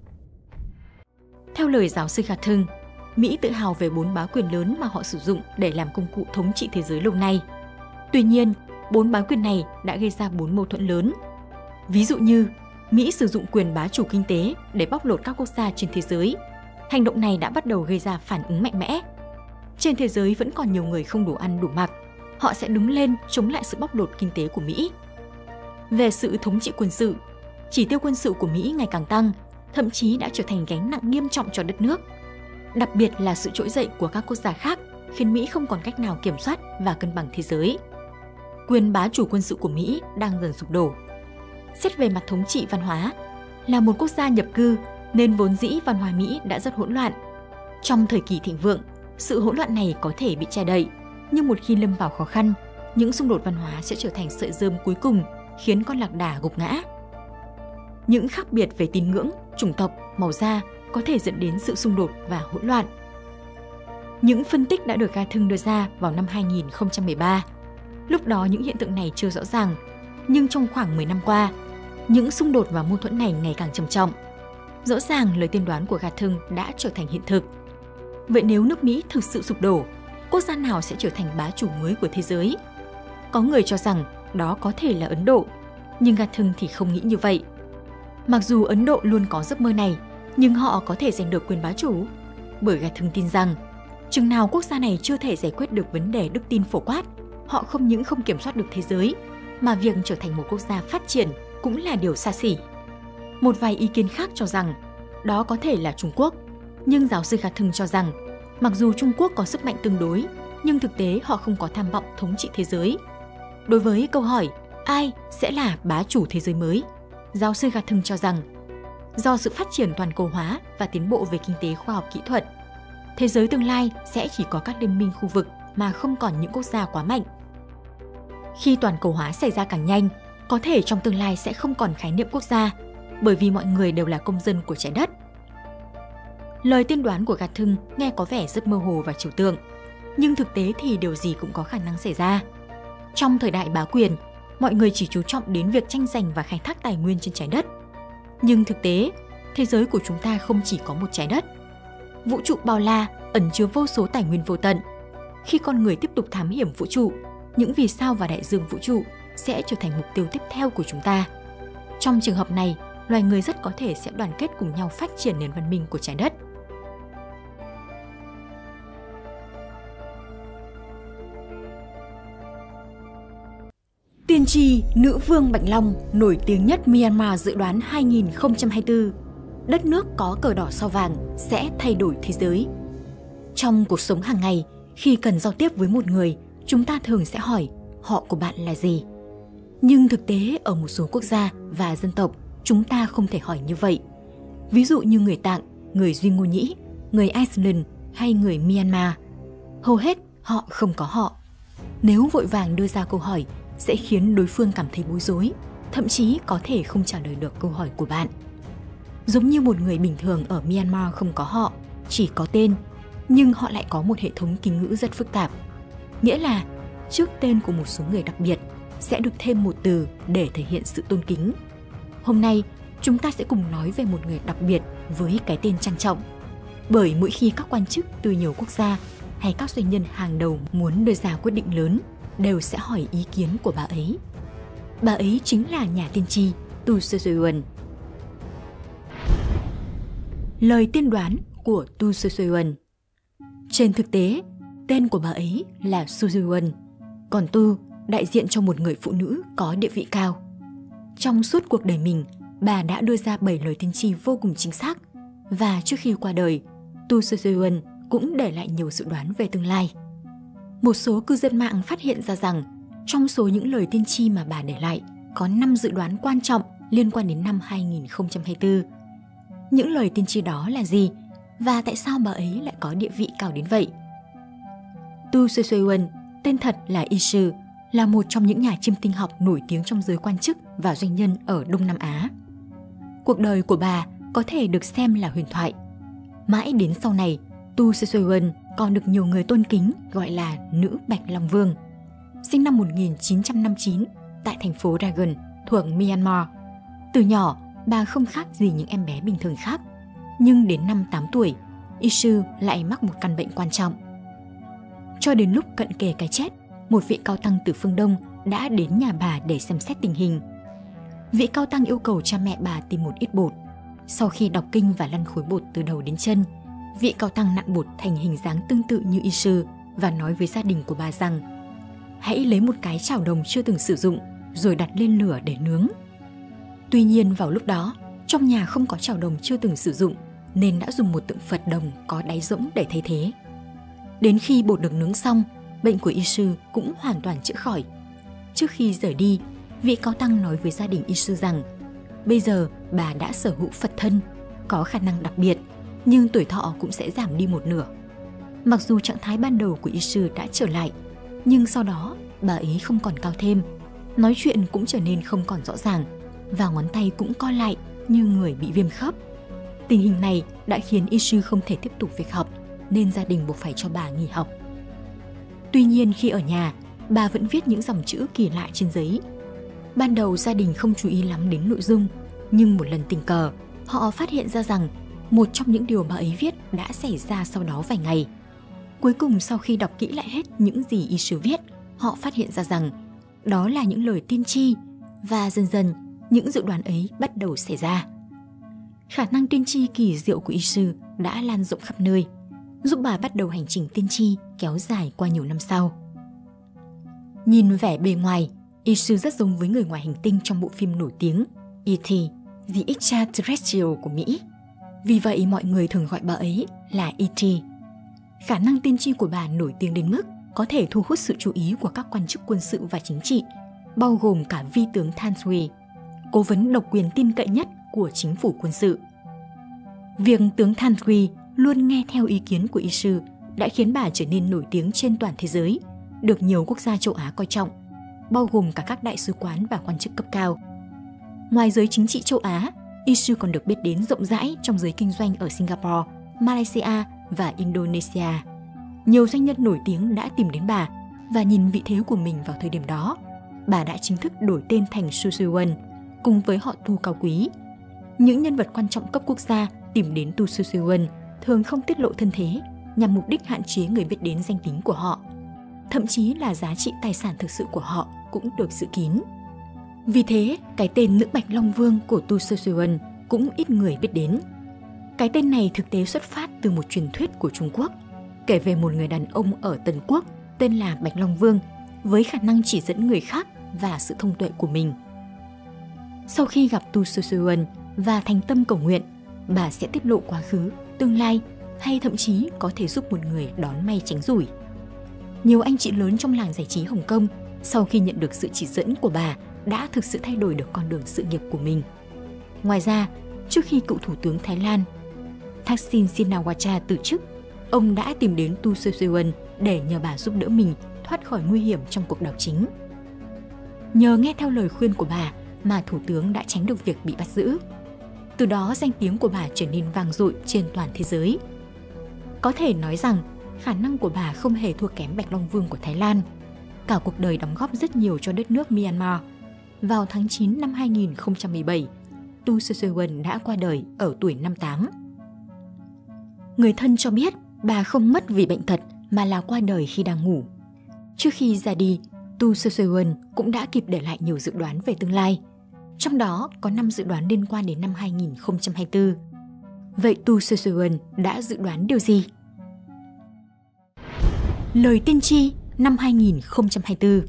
Theo lời giáo sư Gattung, Mỹ tự hào về bốn bá quyền lớn mà họ sử dụng để làm công cụ thống trị thế giới lâu nay. Tuy nhiên, bốn bá quyền này đã gây ra bốn mâu thuẫn lớn. Ví dụ như, Mỹ sử dụng quyền bá chủ kinh tế để bóc lột các quốc gia trên thế giới. Hành động này đã bắt đầu gây ra phản ứng mạnh mẽ. Trên thế giới vẫn còn nhiều người không đủ ăn đủ mặc. Họ sẽ đứng lên chống lại sự bóc lột kinh tế của Mỹ. Về sự thống trị quân sự, chỉ tiêu quân sự của Mỹ ngày càng tăng, thậm chí đã trở thành gánh nặng nghiêm trọng cho đất nước. Đặc biệt là sự trỗi dậy của các quốc gia khác khiến Mỹ không còn cách nào kiểm soát và cân bằng thế giới. Quyền bá chủ quân sự của Mỹ đang dần sụp đổ. Xét về mặt thống trị văn hóa, là một quốc gia nhập cư nên vốn dĩ văn hóa Mỹ đã rất hỗn loạn. Trong thời kỳ thịnh vượng, sự hỗn loạn này có thể bị che đậy, nhưng một khi lâm vào khó khăn, những xung đột văn hóa sẽ trở thành sợi rơm cuối cùng khiến con lạc đà gục ngã. Những khác biệt về tín ngưỡng, chủng tộc, màu da có thể dẫn đến sự xung đột và hỗn loạn. Những phân tích đã được Gattung đưa ra vào năm hai nghìn không trăm mười ba. Lúc đó những hiện tượng này chưa rõ ràng, nhưng trong khoảng mười năm qua, những xung đột và mâu thuẫn này ngày càng trầm trọng. Rõ ràng lời tiên đoán của Gattung đã trở thành hiện thực. Vậy nếu nước Mỹ thực sự sụp đổ, quốc gia nào sẽ trở thành bá chủ mới của thế giới? Có người cho rằng đó có thể là Ấn Độ, nhưng Gattung thì không nghĩ như vậy. Mặc dù Ấn Độ luôn có giấc mơ này, nhưng họ có thể giành được quyền bá chủ. Bởi Gattung tin rằng, chừng nào quốc gia này chưa thể giải quyết được vấn đề đức tin phổ quát, họ không những không kiểm soát được thế giới, mà việc trở thành một quốc gia phát triển cũng là điều xa xỉ. Một vài ý kiến khác cho rằng, đó có thể là Trung Quốc. Nhưng giáo sư Gattung cho rằng, mặc dù Trung Quốc có sức mạnh tương đối, nhưng thực tế họ không có tham vọng thống trị thế giới. Đối với câu hỏi, ai sẽ là bá chủ thế giới mới? Giáo sư Gattung cho rằng, do sự phát triển toàn cầu hóa và tiến bộ về kinh tế khoa học kỹ thuật, thế giới tương lai sẽ chỉ có các liên minh khu vực mà không còn những quốc gia quá mạnh. Khi toàn cầu hóa xảy ra càng nhanh, có thể trong tương lai sẽ không còn khái niệm quốc gia, bởi vì mọi người đều là công dân của trái đất. Lời tiên đoán của Gartung nghe có vẻ rất mơ hồ và trừu tượng, nhưng thực tế thì điều gì cũng có khả năng xảy ra. Trong thời đại bá quyền, mọi người chỉ chú trọng đến việc tranh giành và khai thác tài nguyên trên trái đất. Nhưng thực tế, thế giới của chúng ta không chỉ có một trái đất. Vũ trụ bao la ẩn chứa vô số tài nguyên vô tận. Khi con người tiếp tục thám hiểm vũ trụ, những vì sao và đại dương vũ trụ sẽ trở thành mục tiêu tiếp theo của chúng ta. Trong trường hợp này, loài người rất có thể sẽ đoàn kết cùng nhau phát triển nền văn minh của trái đất. Tiên tri nữ vương Bạch Long nổi tiếng nhất Myanmar dự đoán hai nghìn không trăm hai mươi tư, đất nước có cờ đỏ sao vàng sẽ thay đổi thế giới. Trong cuộc sống hàng ngày, khi cần giao tiếp với một người, chúng ta thường sẽ hỏi họ của bạn là gì. Nhưng thực tế ở một số quốc gia và dân tộc, chúng ta không thể hỏi như vậy. Ví dụ như người Tạng, người Duy Ngô Nhĩ, người Iceland hay người Myanmar. Hầu hết họ không có họ. Nếu vội vàng đưa ra câu hỏi, sẽ khiến đối phương cảm thấy bối rối, thậm chí có thể không trả lời được câu hỏi của bạn. Giống như một người bình thường ở Myanmar không có họ, chỉ có tên, nhưng họ lại có một hệ thống kính ngữ rất phức tạp. Nghĩa là trước tên của một số người đặc biệt sẽ được thêm một từ để thể hiện sự tôn kính. Hôm nay, chúng ta sẽ cùng nói về một người đặc biệt với cái tên trang trọng. Bởi mỗi khi các quan chức từ nhiều quốc gia hay các doanh nhân hàng đầu muốn đưa ra quyết định lớn, đều sẽ hỏi ý kiến của bà ấy. Bà ấy chính là nhà tiên tri Tu Sesuen. Lời tiên đoán của Tu Sesuen. Trên thực tế, tên của bà ấy là Sesuen, còn Tu đại diện cho một người phụ nữ có địa vị cao. Trong suốt cuộc đời mình, bà đã đưa ra bảy lời tiên tri vô cùng chính xác, và trước khi qua đời, Tu Sesuen cũng để lại nhiều dự đoán về tương lai. Một số cư dân mạng phát hiện ra rằng trong số những lời tiên tri mà bà để lại có năm dự đoán quan trọng liên quan đến năm hai nghìn không trăm hai mươi tư. Những lời tiên tri đó là gì và tại sao bà ấy lại có địa vị cao đến vậy? Tu Sesuen, tên thật là Isu, là một trong những nhà chiêm tinh học nổi tiếng trong giới quan chức và doanh nhân ở Đông Nam Á. Cuộc đời của bà có thể được xem là huyền thoại. Mãi đến sau này, Tu Sesuen còn được nhiều người tôn kính gọi là nữ Bạch Long Vương. Sinh năm một nghìn chín trăm năm mươi chín tại thành phố Yangon thuộc Myanmar. Từ nhỏ, bà không khác gì những em bé bình thường khác. Nhưng đến năm tám tuổi, Isu lại mắc một căn bệnh quan trọng. Cho đến lúc cận kề cái chết, một vị cao tăng từ phương Đông đã đến nhà bà để xem xét tình hình. Vị cao tăng yêu cầu cha mẹ bà tìm một ít bột. Sau khi đọc kinh và lăn khối bột từ đầu đến chân, vị cao tăng nặn bột thành hình dáng tương tự như Isu và nói với gia đình của bà rằng hãy lấy một cái chảo đồng chưa từng sử dụng rồi đặt lên lửa để nướng. Tuy nhiên vào lúc đó, trong nhà không có chảo đồng chưa từng sử dụng nên đã dùng một tượng Phật đồng có đáy rỗng để thay thế. Đến khi bột được nướng xong, bệnh của Isu cũng hoàn toàn chữa khỏi. Trước khi rời đi, vị cao tăng nói với gia đình Isu rằng bây giờ bà đã sở hữu Phật thân, có khả năng đặc biệt, nhưng tuổi thọ cũng sẽ giảm đi một nửa. Mặc dù trạng thái ban đầu của Isu đã trở lại, nhưng sau đó bà ấy không còn cao thêm, nói chuyện cũng trở nên không còn rõ ràng và ngón tay cũng co lại như người bị viêm khớp. Tình hình này đã khiến Isu không thể tiếp tục việc học nên gia đình buộc phải cho bà nghỉ học. Tuy nhiên khi ở nhà, bà vẫn viết những dòng chữ kỳ lạ trên giấy. Ban đầu gia đình không chú ý lắm đến nội dung, nhưng một lần tình cờ, họ phát hiện ra rằng một trong những điều bà ấy viết đã xảy ra sau đó vài ngày. Cuối cùng sau khi đọc kỹ lại hết những gì Isu viết, họ phát hiện ra rằng đó là những lời tiên tri và dần dần những dự đoán ấy bắt đầu xảy ra. Khả năng tiên tri kỳ diệu của Isu đã lan rộng khắp nơi, giúp bà bắt đầu hành trình tiên tri kéo dài qua nhiều năm sau. Nhìn vẻ bề ngoài, Isu rất giống với người ngoài hành tinh trong bộ phim nổi tiếng E T The Extraterrestrial của Mỹ. Vì vậy mọi người thường gọi bà ấy là E T. Khả năng tiên tri của bà nổi tiếng đến mức có thể thu hút sự chú ý của các quan chức quân sự và chính trị, bao gồm cả vi tướng Than Swe, cố vấn độc quyền tin cậy nhất của chính phủ quân sự. Việc tướng Than Swe luôn nghe theo ý kiến của Isu đã khiến bà trở nên nổi tiếng trên toàn thế giới, được nhiều quốc gia châu Á coi trọng, bao gồm cả các đại sứ quán và quan chức cấp cao. Ngoài giới chính trị châu Á, Isu còn được biết đến rộng rãi trong giới kinh doanh ở Singapore, Malaysia và Indonesia. Nhiều doanh nhân nổi tiếng đã tìm đến bà và nhìn vị thế của mình vào thời điểm đó. Bà đã chính thức đổi tên thành Su Siêu cùng với họ Tu cao quý. Những nhân vật quan trọng cấp quốc gia tìm đến Tu Su Siêu thường không tiết lộ thân thế nhằm mục đích hạn chế người biết đến danh tính của họ. Thậm chí là giá trị tài sản thực sự của họ cũng được giữ kín. Vì thế, cái tên Nữ Bạch Long Vương của Tu Su Siêu cũng ít người biết đến. Cái tên này thực tế xuất phát từ một truyền thuyết của Trung Quốc, kể về một người đàn ông ở Tần Quốc tên là Bạch Long Vương với khả năng chỉ dẫn người khác và sự thông tuệ của mình. Sau khi gặp Tu Su Siêu và thành tâm cầu nguyện, bà sẽ tiết lộ quá khứ, tương lai hay thậm chí có thể giúp một người đón may tránh rủi. Nhiều anh chị lớn trong làng giải trí Hồng Kông sau khi nhận được sự chỉ dẫn của bà đã thực sự thay đổi được con đường sự nghiệp của mình. Ngoài ra, trước khi cựu thủ tướng Thái Lan Thaksin Shinawatra từ chức, ông đã tìm đến Tu Su Siêu để nhờ bà giúp đỡ mình thoát khỏi nguy hiểm trong cuộc đảo chính. Nhờ nghe theo lời khuyên của bà mà thủ tướng đã tránh được việc bị bắt giữ. Từ đó danh tiếng của bà trở nên vang dội trên toàn thế giới. Có thể nói rằng khả năng của bà không hề thua kém Bạch Long Vương của Thái Lan. Cả cuộc đời đóng góp rất nhiều cho đất nước Myanmar. Vào tháng chín năm hai nghìn không trăm mười bảy, Tu Su Siêu đã qua đời ở tuổi năm mươi tám. Người thân cho biết bà không mất vì bệnh tật mà là qua đời khi đang ngủ. Trước khi ra đi, Tu Su Siêu cũng đã kịp để lại nhiều dự đoán về tương lai. Trong đó có năm dự đoán liên quan đến năm hai nghìn không trăm hai mươi tư. Vậy Tu Su Siêu đã dự đoán điều gì? Lời tiên tri năm hai nghìn không trăm hai mươi tư.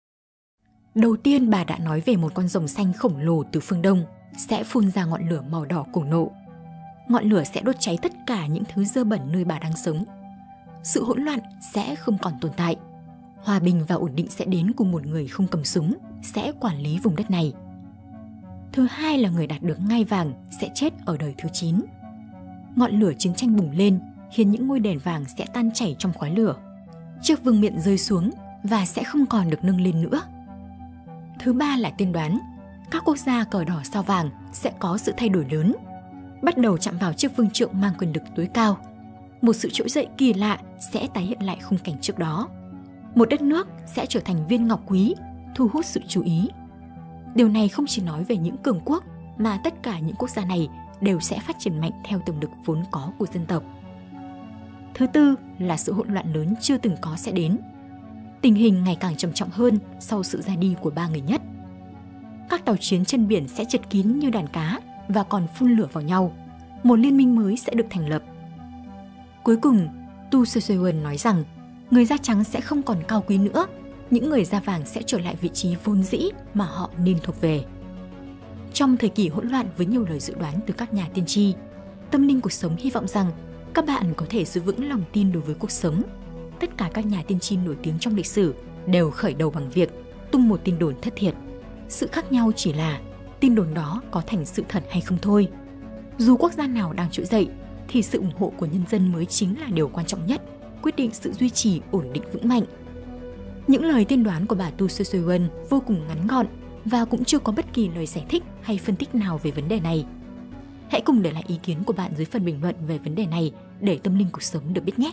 Đầu tiên bà đã nói về một con rồng xanh khổng lồ từ phương Đông sẽ phun ra ngọn lửa màu đỏ cuồng nộ. Ngọn lửa sẽ đốt cháy tất cả những thứ dơ bẩn nơi bà đang sống. Sự hỗn loạn sẽ không còn tồn tại. Hòa bình và ổn định sẽ đến cùng một người không cầm súng sẽ quản lý vùng đất này. Thứ hai là người đạt được ngai vàng sẽ chết ở đời thứ chín. Ngọn lửa chiến tranh bùng lên khiến những ngôi đèn vàng sẽ tan chảy trong khói lửa. Chiếc vương miện rơi xuống và sẽ không còn được nâng lên nữa. Thứ ba là tiên đoán, các quốc gia cờ đỏ sao vàng sẽ có sự thay đổi lớn, bắt đầu chạm vào chiếc vương trượng mang quyền lực tối cao. Một sự trỗi dậy kỳ lạ sẽ tái hiện lại khung cảnh trước đó. Một đất nước sẽ trở thành viên ngọc quý, thu hút sự chú ý. Điều này không chỉ nói về những cường quốc mà tất cả những quốc gia này đều sẽ phát triển mạnh theo tiềm lực vốn có của dân tộc. Thứ tư là sự hỗn loạn lớn chưa từng có sẽ đến. Tình hình ngày càng trầm trọng hơn sau sự ra đi của ba người nhất. Các tàu chiến trên biển sẽ chật kín như đàn cá và còn phun lửa vào nhau. Một liên minh mới sẽ được thành lập. Cuối cùng, Tu Su Siêu nói rằng người da trắng sẽ không còn cao quý nữa. Những người da vàng sẽ trở lại vị trí vốn dĩ mà họ nên thuộc về. Trong thời kỳ hỗn loạn với nhiều lời dự đoán từ các nhà tiên tri, Tâm Linh Cuộc Sống hy vọng rằng các bạn có thể giữ vững lòng tin đối với cuộc sống. Tất cả các nhà tiên tri nổi tiếng trong lịch sử đều khởi đầu bằng việc tung một tin đồn thất thiệt. Sự khác nhau chỉ là tin đồn đó có thành sự thật hay không thôi. Dù quốc gia nào đang trỗi dậy, thì sự ủng hộ của nhân dân mới chính là điều quan trọng nhất, quyết định sự duy trì ổn định vững mạnh. Những lời tiên đoán của bà Tu Su Siêu vô cùng ngắn gọn và cũng chưa có bất kỳ lời giải thích hay phân tích nào về vấn đề này. Hãy cùng để lại ý kiến của bạn dưới phần bình luận về vấn đề này để Tâm Linh Cuộc Sống được biết nhé!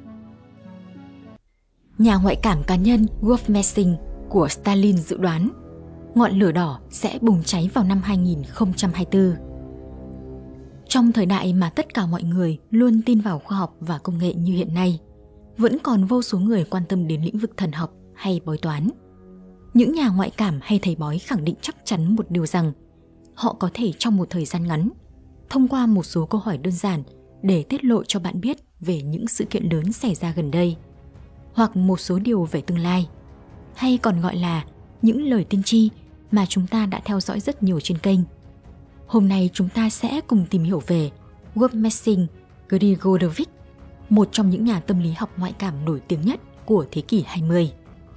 Nhà ngoại cảm cá nhân Wolf Messing của Stalin dự đoán ngọn lửa đỏ sẽ bùng cháy vào năm hai nghìn không trăm hai mươi tư. Trong thời đại mà tất cả mọi người luôn tin vào khoa học và công nghệ như hiện nay, vẫn còn vô số người quan tâm đến lĩnh vực thần học hay bói toán. Những nhà ngoại cảm hay thầy bói khẳng định chắc chắn một điều rằng họ có thể trong một thời gian ngắn, thông qua một số câu hỏi đơn giản để tiết lộ cho bạn biết về những sự kiện lớn xảy ra gần đây, hoặc một số điều về tương lai, hay còn gọi là những lời tiên tri mà chúng ta đã theo dõi rất nhiều trên kênh. Hôm nay chúng ta sẽ cùng tìm hiểu về Wolf Messing Grigorovich, một trong những nhà tâm lý học ngoại cảm nổi tiếng nhất của thế kỷ hai mươi.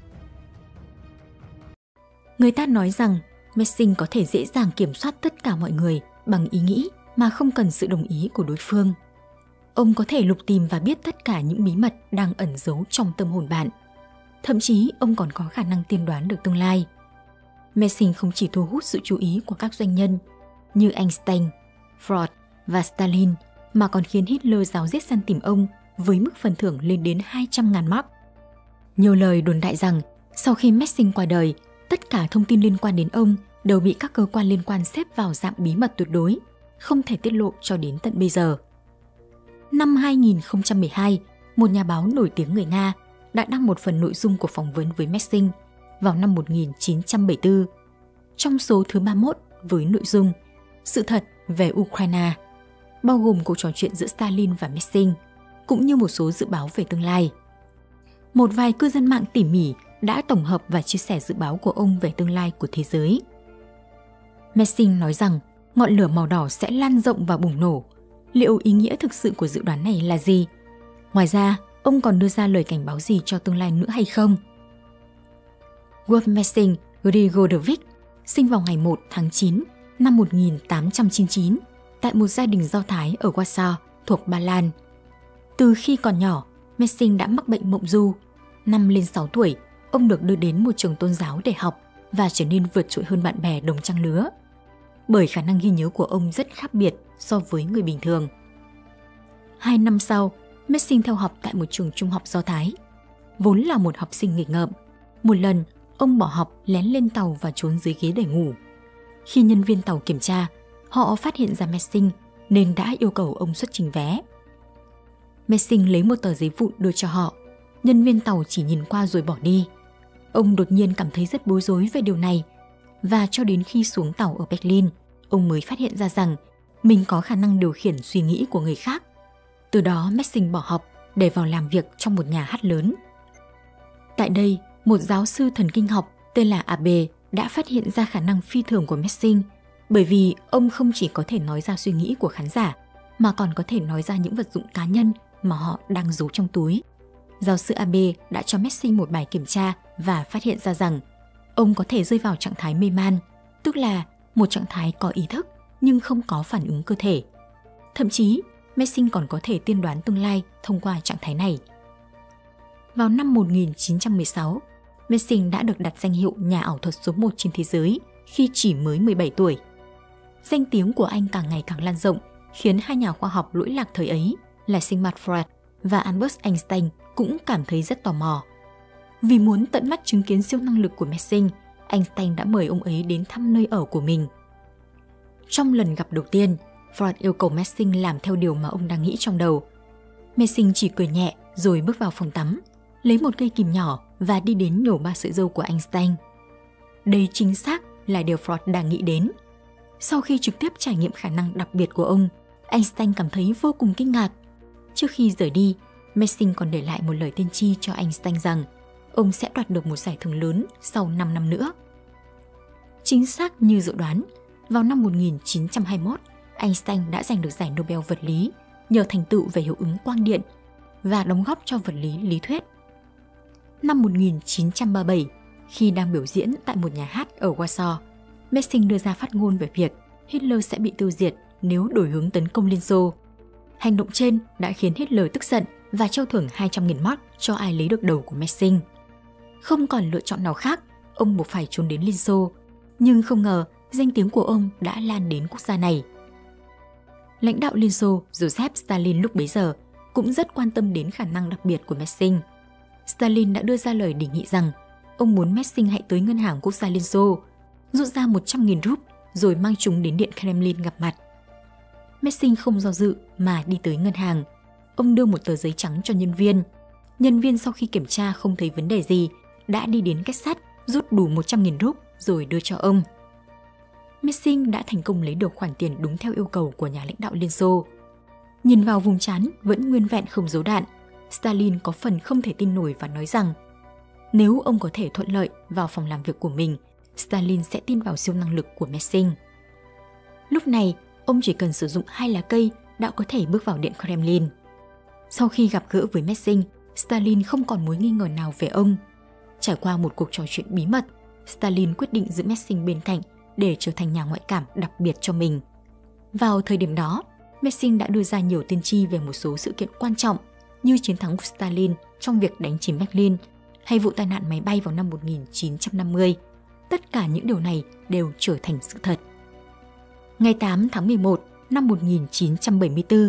Người ta nói rằng Messing có thể dễ dàng kiểm soát tất cả mọi người bằng ý nghĩ mà không cần sự đồng ý của đối phương. Ông có thể lục tìm và biết tất cả những bí mật đang ẩn giấu trong tâm hồn bạn. Thậm chí ông còn có khả năng tiên đoán được tương lai. Messing không chỉ thu hút sự chú ý của các doanh nhân như Einstein, Freud và Stalin, mà còn khiến Hitler ráo riết săn tìm ông với mức phần thưởng lên đến hai trăm nghìn mark. Nhiều lời đồn đại rằng sau khi Messing qua đời, tất cả thông tin liên quan đến ông đều bị các cơ quan liên quan xếp vào dạng bí mật tuyệt đối, không thể tiết lộ cho đến tận bây giờ. Năm hai nghìn không trăm mười hai, một nhà báo nổi tiếng người Nga đã đăng một phần nội dung của phỏng vấn với Messing vào năm một nghìn chín trăm bảy mươi tư, trong số thứ ba mươi mốt với nội dung Sự thật về Ukraine, bao gồm cuộc trò chuyện giữa Stalin và Messing, cũng như một số dự báo về tương lai. Một vài cư dân mạng tỉ mỉ đã tổng hợp và chia sẻ dự báo của ông về tương lai của thế giới. Messing nói rằng ngọn lửa màu đỏ sẽ lan rộng và bùng nổ. Liệu ý nghĩa thực sự của dự đoán này là gì? Ngoài ra, ông còn đưa ra lời cảnh báo gì cho tương lai nữa hay không? Wolf Messing Grigorevich sinh vào ngày một tháng chín năm một nghìn tám trăm chín mươi chín tại một gia đình Do Thái ở Warsaw thuộc Ba Lan. Từ khi còn nhỏ, Messing đã mắc bệnh mộng du. Năm lên sáu tuổi, ông được đưa đến một trường tôn giáo để học và trở nên vượt trội hơn bạn bè đồng trang lứa. Bởi khả năng ghi nhớ của ông rất khác biệt so với người bình thường. Hai năm sau, Messing theo học tại một trường trung học Do Thái. Vốn là một học sinh nghịch ngợm, một lần ông bỏ học lén lên tàu và trốn dưới ghế để ngủ. Khi nhân viên tàu kiểm tra, họ phát hiện ra Messing nên đã yêu cầu ông xuất trình vé. Messing lấy một tờ giấy vụn đưa cho họ. Nhân viên tàu chỉ nhìn qua rồi bỏ đi. Ông đột nhiên cảm thấy rất bối rối về điều này, và cho đến khi xuống tàu ở Berlin, ông mới phát hiện ra rằng mình có khả năng điều khiển suy nghĩ của người khác. Từ đó Messing bỏ học để vào làm việc trong một nhà hát lớn. Tại đây, một giáo sư thần kinh học tên là Abe đã phát hiện ra khả năng phi thường của Messing, bởi vì ông không chỉ có thể nói ra suy nghĩ của khán giả, mà còn có thể nói ra những vật dụng cá nhân mà họ đang giấu trong túi. Giáo sư Abe đã cho Messing một bài kiểm tra và phát hiện ra rằng ông có thể rơi vào trạng thái mê man, tức là một trạng thái có ý thức nhưng không có phản ứng cơ thể. Thậm chí, Messing còn có thể tiên đoán tương lai thông qua trạng thái này. Vào năm một nghìn chín trăm mười sáu, Messing đã được đặt danh hiệu nhà ảo thuật số một trên thế giới khi chỉ mới mười bảy tuổi. Danh tiếng của anh càng ngày càng lan rộng, khiến hai nhà khoa học lỗi lạc thời ấy là Sigmund Freud và Albert Einstein cũng cảm thấy rất tò mò. Vì muốn tận mắt chứng kiến siêu năng lực của Messing, Einstein đã mời ông ấy đến thăm nơi ở của mình. Trong lần gặp đầu tiên, Freud yêu cầu Messing làm theo điều mà ông đang nghĩ trong đầu. Messing chỉ cười nhẹ rồi bước vào phòng tắm, lấy một cây kìm nhỏ và đi đến nhổ ba sợi râu của Einstein. Đây chính xác là điều Freud đang nghĩ đến. Sau khi trực tiếp trải nghiệm khả năng đặc biệt của ông, Einstein cảm thấy vô cùng kinh ngạc. Trước khi rời đi, Messing còn để lại một lời tiên tri cho Einstein rằng ông sẽ đoạt được một giải thưởng lớn sau năm năm nữa. Chính xác như dự đoán, vào năm một nghìn chín trăm hai mươi mốt, Einstein đã giành được giải Nobel vật lý nhờ thành tựu về hiệu ứng quang điện và đóng góp cho vật lý lý thuyết. Năm một nghìn chín trăm ba mươi bảy, khi đang biểu diễn tại một nhà hát ở Warsaw, Messing đưa ra phát ngôn về việc Hitler sẽ bị tiêu diệt nếu đổi hướng tấn công Liên Xô. Hành động trên đã khiến Hitler tức giận và trao thưởng hai trăm nghìn mark cho ai lấy được đầu của Messing. Không còn lựa chọn nào khác, ông buộc phải trốn đến Liên Xô, nhưng không ngờ danh tiếng của ông đã lan đến quốc gia này. Lãnh đạo Liên Xô Joseph Stalin lúc bấy giờ cũng rất quan tâm đến khả năng đặc biệt của Messing. Stalin đã đưa ra lời đề nghị rằng ông muốn Messing hãy tới ngân hàng quốc gia Liên Xô, rút ra một trăm nghìn rúp rồi mang chúng đến Điện Kremlin gặp mặt. Messing không do dự mà đi tới ngân hàng. Ông đưa một tờ giấy trắng cho nhân viên. Nhân viên sau khi kiểm tra không thấy vấn đề gì, đã đi đến kết sắt, rút đủ một trăm nghìn rúp rồi đưa cho ông. Messing đã thành công lấy được khoản tiền đúng theo yêu cầu của nhà lãnh đạo Liên Xô. Nhìn vào vùng trán vẫn nguyên vẹn không dấu đạn, Stalin có phần không thể tin nổi và nói rằng nếu ông có thể thuận lợi vào phòng làm việc của mình, Stalin sẽ tin vào siêu năng lực của Messing. Lúc này, ông chỉ cần sử dụng hai lá cây đã có thể bước vào Điện Kremlin. Sau khi gặp gỡ với Messing, Stalin không còn mối nghi ngờ nào về ông. Trải qua một cuộc trò chuyện bí mật, Stalin quyết định giữ Messing bên cạnh để trở thành nhà ngoại cảm đặc biệt cho mình. Vào thời điểm đó, Messing đã đưa ra nhiều tiên tri về một số sự kiện quan trọng như chiến thắng của Stalin trong việc đánh chìm Berlin hay vụ tai nạn máy bay vào năm một nghìn chín trăm năm mươi. Tất cả những điều này đều trở thành sự thật. Ngày tám tháng mười một năm một nghìn chín trăm bảy mươi tư,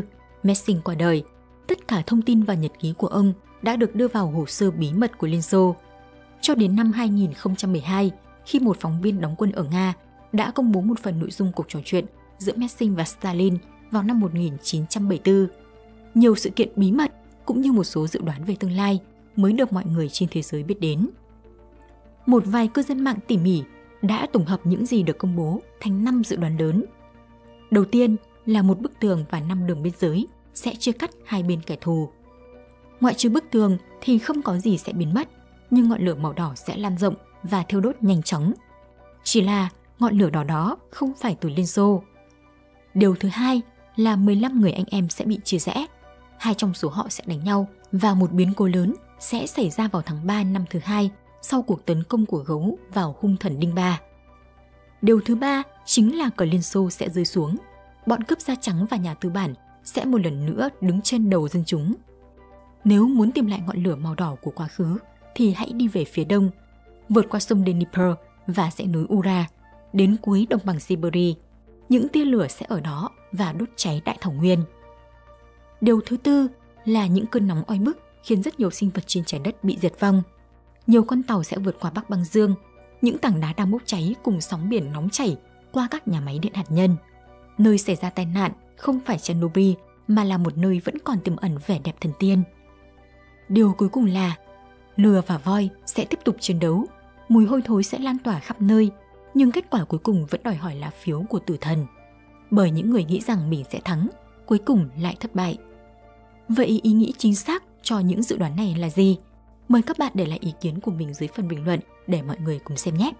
Messing qua đời, tất cả thông tin và nhật ký của ông đã được đưa vào hồ sơ bí mật của Liên Xô. Cho đến năm hai nghìn không trăm mười hai, khi một phóng viên đóng quân ở Nga đã công bố một phần nội dung cuộc trò chuyện giữa Messing và Stalin vào năm một nghìn chín trăm bảy mươi tư. Nhiều sự kiện bí mật cũng như một số dự đoán về tương lai mới được mọi người trên thế giới biết đến. Một vài cư dân mạng tỉ mỉ đã tổng hợp những gì được công bố thành năm dự đoán lớn. Đầu tiên là một bức tường và năm đường biên giới sẽ chia cắt hai bên kẻ thù. Ngoại trừ bức tường thì không có gì sẽ biến mất, nhưng ngọn lửa màu đỏ sẽ lan rộng và thiêu đốt nhanh chóng. Chỉ là ngọn lửa đỏ đó không phải từ Liên Xô. Điều thứ hai là mười lăm người anh em sẽ bị chia rẽ. Hai trong số họ sẽ đánh nhau và một biến cố lớn sẽ xảy ra vào tháng ba năm thứ hai sau cuộc tấn công của gấu vào hung thần Đinh Ba. Điều thứ ba chính là cờ Liên Xô sẽ rơi xuống. Bọn cướp da trắng và nhà tư bản sẽ một lần nữa đứng trên đầu dân chúng. Nếu muốn tìm lại ngọn lửa màu đỏ của quá khứ thì hãy đi về phía đông, vượt qua sông Dnieper và sẽ nối Ura, đến cuối đồng bằng Siberia. Những tia lửa sẽ ở đó và đốt cháy đại thảo nguyên. Điều thứ tư là những cơn nóng oi bức khiến rất nhiều sinh vật trên trái đất bị diệt vong. Nhiều con tàu sẽ vượt qua Bắc băng dương, những tảng đá đang bốc cháy cùng sóng biển nóng chảy qua các nhà máy điện hạt nhân. Nơi xảy ra tai nạn không phải Chernobyl mà là một nơi vẫn còn tiềm ẩn vẻ đẹp thần tiên. Điều cuối cùng là lừa và voi sẽ tiếp tục chiến đấu, mùi hôi thối sẽ lan tỏa khắp nơi, nhưng kết quả cuối cùng vẫn đòi hỏi lá phiếu của tử thần. Bởi những người nghĩ rằng mình sẽ thắng, cuối cùng lại thất bại. Vậy ý nghĩ chính xác cho những dự đoán này là gì? Mời các bạn để lại ý kiến của mình dưới phần bình luận để mọi người cùng xem nhé!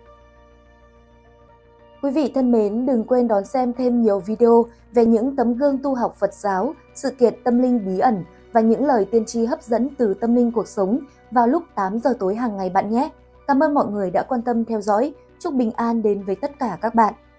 Quý vị thân mến, đừng quên đón xem thêm nhiều video về những tấm gương tu học Phật giáo, sự kiện tâm linh bí ẩn và những lời tiên tri hấp dẫn từ tâm linh cuộc sống vào lúc tám giờ tối hàng ngày bạn nhé! Cảm ơn mọi người đã quan tâm theo dõi. Chúc bình an đến với tất cả các bạn.